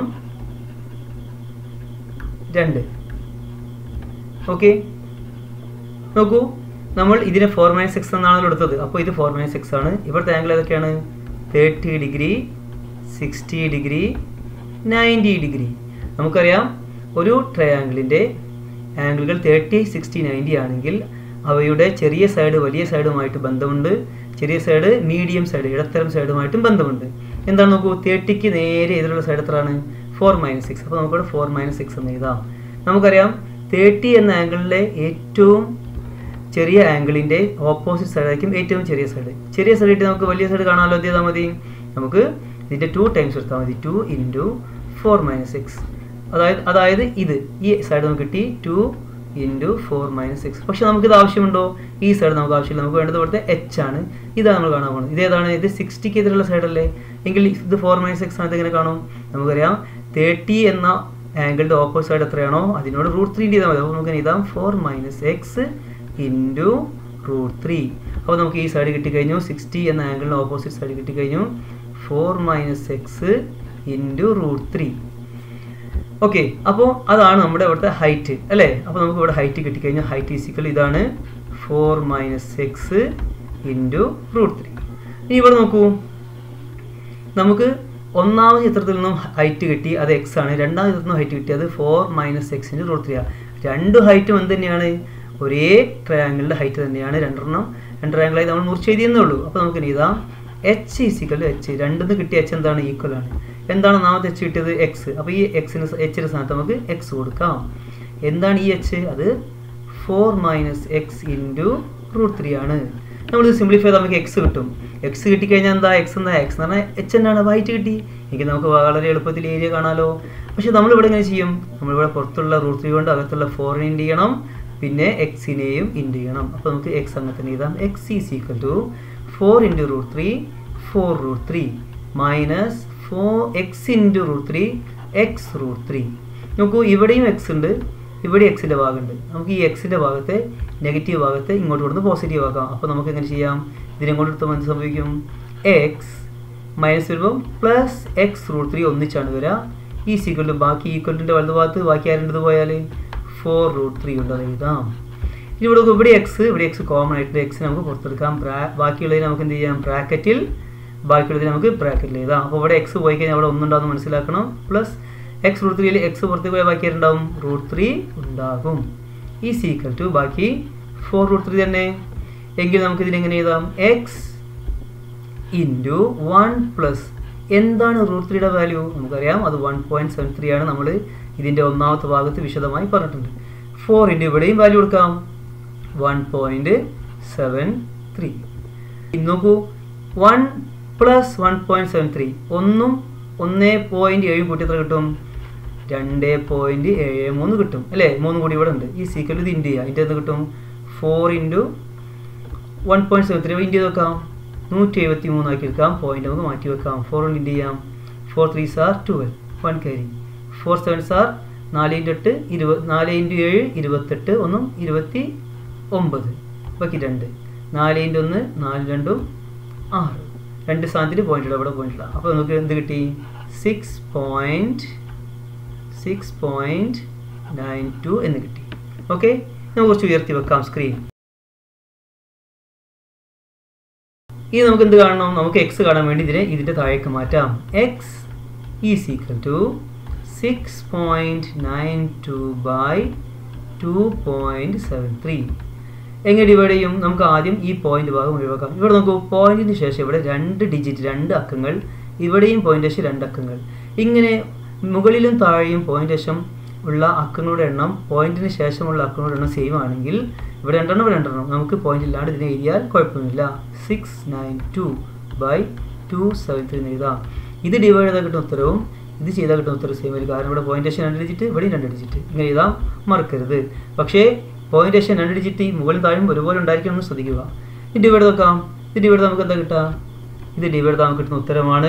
2. ഓക്കെ, നോക്കൂ, നമ്മൾ ഇതിനെ 4 - x എന്നാണല്ലോ എടുത്തത്. അപ്പോൾ ഇത് 4 - x ആണ്. ഇവിടുത്തെ ആംഗിൾ ഏതൊക്കെയാണ്? 30 ഡിഗ്രി, 60 ഡിഗ്രി, 90 ഡിഗ്രി. നമുക്കറിയാം ഒരു ട്രയാങ്കിളിൻ്റെ ആംഗിളുകൾ 30, 60, 90 ആണെങ്കിൽ അവയുടെ ചെറിയ സൈഡ് വലിയ സൈഡുമായിട്ട് ബന്ധമുണ്ട്, ചെറിയ സൈഡ് മീഡിയം സൈഡ് ഇടത്തരം സൈഡുമായിട്ടും ബന്ധമുണ്ട്. എന്താണ് നോക്കൂ, 30ക്ക് നേരെ എതിരുള്ള സൈഡ് എത്രയാണ്? 4 - x. അപ്പോൾ നമുക്കിവിടെ 4 - x എന്ന് എഴുതാം. നമുക്കറിയാം 30 എന്ന ആംഗിളിലെ ഏറ്റവും ചെറിയ ആംഗിളിൻ്റെ ഓപ്പോസിറ്റ് സൈഡായിരിക്കും ഏറ്റവും ചെറിയ സൈഡ്. ചെറിയ സൈഡ് കിട്ടി നമുക്ക് വലിയ സൈഡ് കാണാമല്ലോ. എന്ത് ചെയ്താൽ മതി? നമുക്ക് ഇതിൻ്റെ 2 ടൈംസ് എടുത്താൽ മതി. 2 × 4 - x. അതായത് ഇത് ഈ സൈഡ് നമുക്ക് കിട്ടി 2 × 4 - x. പക്ഷെ നമുക്കിത് ആവശ്യമുണ്ടോ? ഈ സൈഡ് നമുക്ക് ആവശ്യമില്ല. നമുക്ക് വേണ്ടത് ഇവിടുത്തെ h ആണ്. ഇതാണ് നമ്മൾ കാണാൻ പോകുന്നത്. ഇതേതാണ്? ഇത് 60ക്ക് എതിരുള്ള സൈഡല്ലേ? എങ്കിൽ ഇത് 4 - x ആണ്. എങ്ങനെ കാണും? നമുക്കറിയാം 30 എന്ന ആംഗിളിൻ്റെ ഓപ്പോസിറ്റ് സൈഡ് എത്രയാണോ അതിനോട് √3 ചെയ്താൽ മതി. അപ്പോൾ നമുക്ക് എഴുതാം 4 - x × √3. അപ്പോൾ നമുക്ക് ഈ സൈഡ് കിട്ടിക്കഴിഞ്ഞു. 60 എന്ന ആംഗിളിൻ്റെ ഓപ്പോസിറ്റ് സൈഡ് കിട്ടിക്കഴിഞ്ഞു. 4 - x × √3. ഓക്കെ, അപ്പോൾ അതാണ് നമ്മുടെ ഇവിടുത്തെ ഹൈറ്റ് അല്ലേ? അപ്പോൾ നമുക്ക് ഇവിടെ ഹൈറ്റ് കിട്ടിക്കഴിഞ്ഞാൽ ഹൈറ്റ് ഈസിക്കൽ ഇതാണ് 4 - x × √3. ഇനി ഇവിടെ നോക്കൂ, നമുക്ക് ഒന്നാമത് ചിത്രത്തിൽ നിന്നും ഹൈറ്റ് കിട്ടി, അത് x ആണ്. രണ്ടാമത് ചിത്രത്തിൽ നിന്നും ഹൈറ്റ് കിട്ടി, അത് 4 - x × √3 ആണ്. രണ്ട് ഹൈറ്റും എന്ത് തന്നെയാണ്? ഒരേ ട്രയാങ്കിളിൻ്റെ ഹൈറ്റ് തന്നെയാണ്. രണ്ട് ട്രയാങ്കിളായി നമ്മൾ മുറിച്ച് എഴുതിയെന്നേ ഉള്ളൂ. അപ്പോൾ നമുക്ക് എഴുതാം h = h. രണ്ടിന്ന് കിട്ടിയ h എന്താണ്? ഈക്വൽ ആണ്. എന്താണ് ഒന്നാമത്തെ h കിട്ടിയത്? x. അപ്പോൾ ഈ h-ന്റെ സ്ഥാനത്ത് നമുക്ക് x കൊടുക്കാം. എന്താണ് ഈ h? അത് 4 - x × √3 ആണ്. നമ്മളിത് സിംപ്ലിഫൈ ചെയ്താൽ നമുക്ക് x കിട്ടും. x കിട്ടിക്കഴിഞ്ഞാൽ എന്താ? x എന്ന് പറഞ്ഞാൽ h എന്നാണ്. ഹൈറ്റ് കിട്ടി. എങ്കിൽ നമുക്ക് വളരെ എളുപ്പത്തിൽ ഏരിയ കാണാമല്ലോ. പക്ഷെ നമ്മളിവിടെ എങ്ങനെ ചെയ്യും? നമ്മളിവിടെ പുറത്തുള്ള √3 കൊണ്ട് അകത്തുള്ള 4 ഇൻഡ് ചെയ്യണം, പിന്നെ എക്സിനെയും ഇൻഡ് ചെയ്യണം. അപ്പോൾ നമുക്ക് x അങ്ങനെ തന്നെ എഴുതാം. x = 4 × √3 4√3 minus 4x × √3 x √3. നോക്കൂ, ഇവിടെയും x ഉണ്ട്, ഇവിടെ എക്സിൻ്റെ ഭാഗമുണ്ട്. നമുക്ക് ഈ എക്സിൻ്റെ ഭാഗത്തെ നെഗറ്റീവ് ഭാഗത്തെ ഇങ്ങോട്ട് കൊടുത്ത് പോസിറ്റീവ് ആക്കാം. അപ്പോൾ നമുക്ക് എങ്ങനെ ചെയ്യാം? ഇതിനെ കൊണ്ട് എടുത്തുമ്പോൾ എന്ത് സംഭവിക്കും? x മൈനസ് വരുമ്പോൾ പ്ലസ് x √3 ഒന്നിച്ചാണ് വരിക. ഈ സീക്വലിൻ്റെ ബാക്കി ഈക്വലിൻ്റെ വലതുഭാഗത്ത് ബാക്കി ആരേണ്ടത് പോയാൽ 4√3 ഉണ്ട്. അത് എഴുതാം. ഇനി ഇവിടെ എക്സ് കോമൺ ആയിട്ട് എക്സ് നമുക്ക് പുറത്തെടുക്കാം. ബാക്കിയുള്ളതിന് നമുക്ക് എന്ത് ചെയ്യാം? ബാക്കിയുള്ളതിന് നമുക്ക് ബ്രാക്കറ്റിൽ എഴുതാം. അപ്പോൾ ഇവിടെ എക്സ് പോയി കഴിഞ്ഞാൽ അവിടെ ഒന്നുണ്ടാകും മനസ്സിലാക്കണം. പ്ലസ് x √3 എക്സ് പുറത്തേക്ക് പോയാൽ ബാക്കി ഉണ്ടാവും √3 ഉണ്ടാകും. ഈ സീക്വൽ ടു ബാക്കി 4√3 തന്നെ. എങ്കിൽ നമുക്ക് ഇതിനെങ്ങനെ എഴുതാം? x × 1 എന്താണ് √3യുടെ വാല്യൂ? നമുക്കറിയാം അത് 1.73 ആണ്. നമ്മൾ ഇതിൻ്റെ ഒന്നാമത്തെ ഭാഗത്ത് വിശദമായി പറഞ്ഞിട്ടുണ്ട്. 4 × ഇവിടെയും വാല്യൂ കൊടുക്കാം 1.73. നോക്കൂ, 1 + 1.73 1.7 കൂട്ടി എത്ര കിട്ടും? 2.73 കിട്ടും അല്ലേ? 3 കൂടി ഇവിടെ ഉണ്ട്. ഈ സീക്വൽ ഇത് ഇൻഡ് ചെയ്യുക. ഇതിൻ്റെ കിട്ടും 4 × 1.73 ഇൻഡ് ചെയ്ത് വെക്കാം. 173 ആക്കി എടുക്കാം. പോയിന്റ് നമുക്ക് മാറ്റി വെക്കാം. 4 കൊണ്ട് ഇൻഡ് ചെയ്യാം. 4 3s are 12 1 carry. 4 7s are 4 × 8 20 4 × 7 28 ഒന്നും 29 ബാക്കി 2 4 × 1 4 2 6 2 സ്ഥാനത്തിൽ പോയിന്റ് ഇടാം. ഇവിടെ പോയിന്റ് ഇടാം. അപ്പോൾ നമുക്ക് എന്ത് കിട്ടി? 6.92 എന്ന് കിട്ടി. ഓക്കെ, നമുക്ക് കുറച്ച് ഉയർത്തി വെക്കാം സ്ക്രീൻ. ഇനി നമുക്ക് എന്ത് കാണണം? നമുക്ക് എക്സ് കാണാൻ വേണ്ടി ഇതിൻ്റെ താഴേക്ക് മാറ്റാം. x = 6.92 / 2.73. എങ്ങനെ ഡിവൈഡ് ചെയ്യും? നമുക്ക് ആദ്യം ഈ പോയിന്റ് ഭാഗം ഒഴിവാക്കാം. ഇവിടെ നോക്കൂ, പോയിന്റിന് ശേഷം ഇവിടെ 2 ഡിജിറ്റ് 2 അക്കങ്ങൾ, ഇവിടെയും പോയിന്റ് ശേഷം 2 അക്കങ്ങൾ. ഇങ്ങനെ മുകളിലും താഴെയും പോയിന്റ് ശേഷം ഉള്ള അക്കങ്ങളുടെ എണ്ണം പോയിന്റിന് ശേഷമുള്ള അക്കങ്ങളുടെ എണ്ണം സെയിം ആണെങ്കിൽ ഇവിടെ 2 ഇവിടെ 2 നമുക്ക് പോയിന്റ് ഇല്ലാണ്ട് ഇതിനെ എഴുതിയാൽ കുഴപ്പമൊന്നുമില്ല. 692 / 273 എന്ന് എഴുതാം. ഇത് ഡിവൈഡ് ചെയ്താൽ കിട്ടുന്ന ഉത്തരവും ഇത് ചെയ്താൽ കിട്ടുന്ന ഉത്തരവും സെയിം ആയിരിക്കും. കാരണം ഇവിടെ പോയിന്റ് ശേഷം 2 ഡിജിറ്റ്, ഇവിടെയും 2 ഡിജിറ്റ്. ഇങ്ങനെ എഴുതാം, മറക്കരുത്. പക്ഷേ പോയിന്റ് ശേഷം 2 ഡിജിറ്റ് മുകളിൽ താഴെയും ഒരുപോലെ ഉണ്ടായിരിക്കണം എന്ന് ശ്രദ്ധിക്കുക. ഇത് ഡിവൈഡ് നോക്കാം. ഇത് ഡിവൈഡ് നമുക്ക് എന്താ കിട്ടുക? ഇത് ഡിവൈഡ് നമുക്ക് കിട്ടുന്ന ഉത്തരമാണ്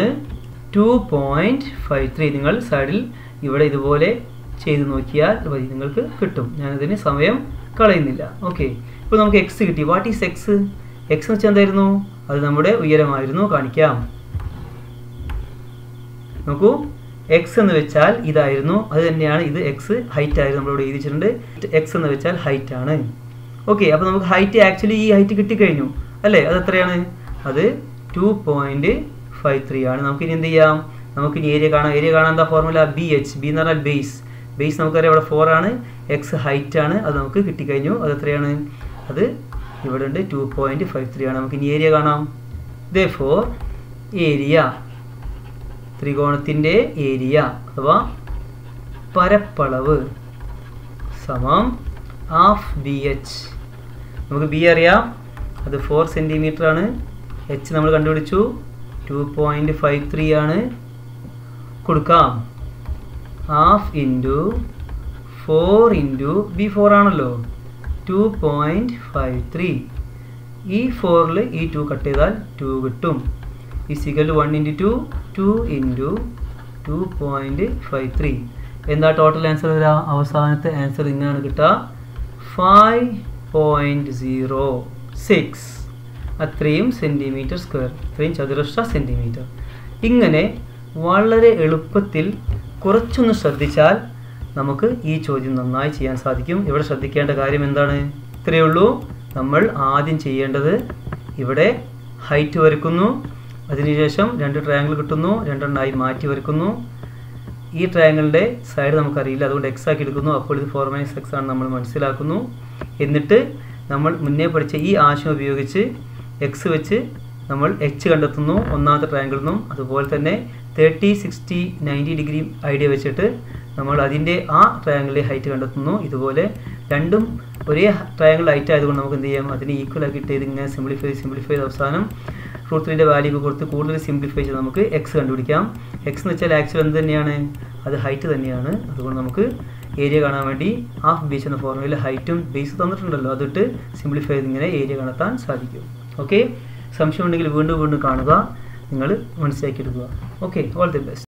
2.53. നിങ്ങൾ സൈഡിൽ ഇവിടെ ഇതുപോലെ ചെയ്ത് നോക്കിയാൽ നിങ്ങൾക്ക് കിട്ടും. ഞാനതിന് സമയം കളയുന്നില്ല. ഓക്കെ, ഇപ്പോൾ നമുക്ക് എക്സ് കിട്ടി. What is X? എക്സ് എന്ന് വെച്ചാൽ എന്തായിരുന്നു? അത് നമ്മുടെ ഉയരമായിരുന്നു. കാണിക്കാം. നോക്കൂ, എക്സ് എന്ന് വെച്ചാൽ ഇതായിരുന്നു. അത് തന്നെയാണ് ഇത്. എക്സ് ഹൈറ്റ് ആയിരുന്നു. നമ്മളിവിടെ എഴുതിച്ചിട്ടുണ്ട്. എക്സ് എന്ന് വെച്ചാൽ ഹൈറ്റ് ആണ്. ഓക്കെ, അപ്പോൾ നമുക്ക് ഹൈറ്റ് ആക്ച്വലി ഈ ഹൈറ്റ് കിട്ടിക്കഴിഞ്ഞു അല്ലേ? അത് എത്രയാണ്? അത് 2.53 ആണ്. നമുക്കിനി എന്ത് ചെയ്യാം? നമുക്കിനി ഏരിയ കാണാം. ഏരിയ കാണാൻ എന്താ ഫോർമുല? BH. ബി എന്ന് പറഞ്ഞാൽ ബേസ് നമുക്കറിയാം ഇവിടെ 4 ആണ്. എക്സ് ഹൈറ്റ് ആണ്. അത് നമുക്ക് കിട്ടിക്കഴിഞ്ഞു. അത് എത്രയാണ്? അത് ഇവിടെ ഉണ്ട് 2.53 ആണ്. നമുക്ക് ഇനി ഏരിയ കാണാം. therefore ഏരിയ, ത്രികോണത്തിൻ്റെ ഏരിയ അഥവാ പരപ്പളവ് സമം ½ BH. നമുക്ക് ബി അറിയാം, അത് 4 സെൻറ്റിമീറ്റർ ആണ്. എച്ച് നമ്മൾ കണ്ടുപിടിച്ചു 2.53 ആണ്. കൊടുക്കാം ഹാഫ് ഇൻറ്റു 4 ഇൻറ്റു ബി 4 ആണല്ലോ 2.53. ഈ 4ൽ ഈ 2 കട്ട് ചെയ്താൽ 2 കിട്ടും. Is equal 1 into 2 into 2.53. എന്താ ടോട്ടൽ ആൻസർ വരിക? അവസാനത്തെ ആൻസർ ഇങ്ങനെയാണ് കിട്ടുക 5.06. അത്രയും സെൻറ്റിമീറ്റർ സ്ക്വയർ, അത്രയും ചതുരശ്ര സെൻറ്റിമീറ്റർ. ഇങ്ങനെ വളരെ എളുപ്പത്തിൽ കുറച്ചൊന്ന് ശ്രദ്ധിച്ചാൽ നമുക്ക് ഈ ചോദ്യം നന്നായി ചെയ്യാൻ സാധിക്കും. ഇവിടെ ശ്രദ്ധിക്കേണ്ട കാര്യം എന്താണ്? ഇത്രയേ ഉള്ളൂ. നമ്മൾ ആദ്യം ചെയ്യേണ്ടത് ഇവിടെ ഹൈറ്റ് വരയ്ക്കുന്നു, അതിനുശേഷം 2 ട്രയാങ്കിൾ കിട്ടുന്നു, 2 എണ്ണമായി മാറ്റി വരയ്ക്കുന്നു. ഈ ട്രയാങ്കിളിൻ്റെ സൈഡ് നമുക്കറിയില്ല, അതുകൊണ്ട് എക്സ് ആക്കി എടുക്കുന്നു. അപ്പോൾ ഇത് 4 - x ആണ് നമ്മൾ മനസ്സിലാക്കുന്നു. എന്നിട്ട് നമ്മൾ മുന്നേ പഠിച്ച ഈ ആശയം ഉപയോഗിച്ച് എക്സ് വെച്ച് നമ്മൾ എച്ച് കണ്ടെത്തുന്നു ഒന്നാമത്തെ ട്രയാങ്കിളിൽ നിന്നും. അതുപോലെ തന്നെ 30, 60, 90 ഡിഗ്രി ഐഡിയ വെച്ചിട്ട് നമ്മൾ അതിൻ്റെ ആ ട്രയാങ്കിളിലെ ഹൈറ്റ് കണ്ടെത്തുന്നു. ഇതുപോലെ രണ്ടും ഒരേ ട്രയാങ്കിൾ ഹൈറ്റ് ആയതുകൊണ്ട് നമുക്ക് എന്ത് ചെയ്യാം, അതിനെ ഈക്വൽ ആക്കിയിട്ട് ഇതിങ്ങനെ സിംപ്ലിഫൈ ചെയ്ത് അവസാനം √3ൻ്റെ വാല്യൂ കൊടുത്ത് കൂടുതൽ സിംപ്ലിഫൈ ചെയ്ത് നമുക്ക് എക്സ് കണ്ടുപിടിക്കാം. എക്സ് എന്ന് വെച്ചാൽ ആക്ച്വൽ എന്ത് തന്നെയാണ്? അത് ഹൈറ്റ് തന്നെയാണ്. അതുകൊണ്ട് നമുക്ക് ഏരിയ കാണാൻ വേണ്ടി ഹാഫ് ബേസ് എന്ന ഫോർമുലയിൽ ഹൈറ്റും ബേസ് തന്നിട്ടുണ്ടല്ലോ, അതിട്ട് സിംപ്ലിഫൈ ചെയ്ത് ഇങ്ങനെ ഏരിയ കണ്ടെത്താൻ സാധിക്കും. ഓക്കെ, സംശയം ഉണ്ടെങ്കിൽ വീണ്ടും കാണുക, നിങ്ങൾ മനസ്സിലാക്കിയെടുക്കുക. Okay, all the best.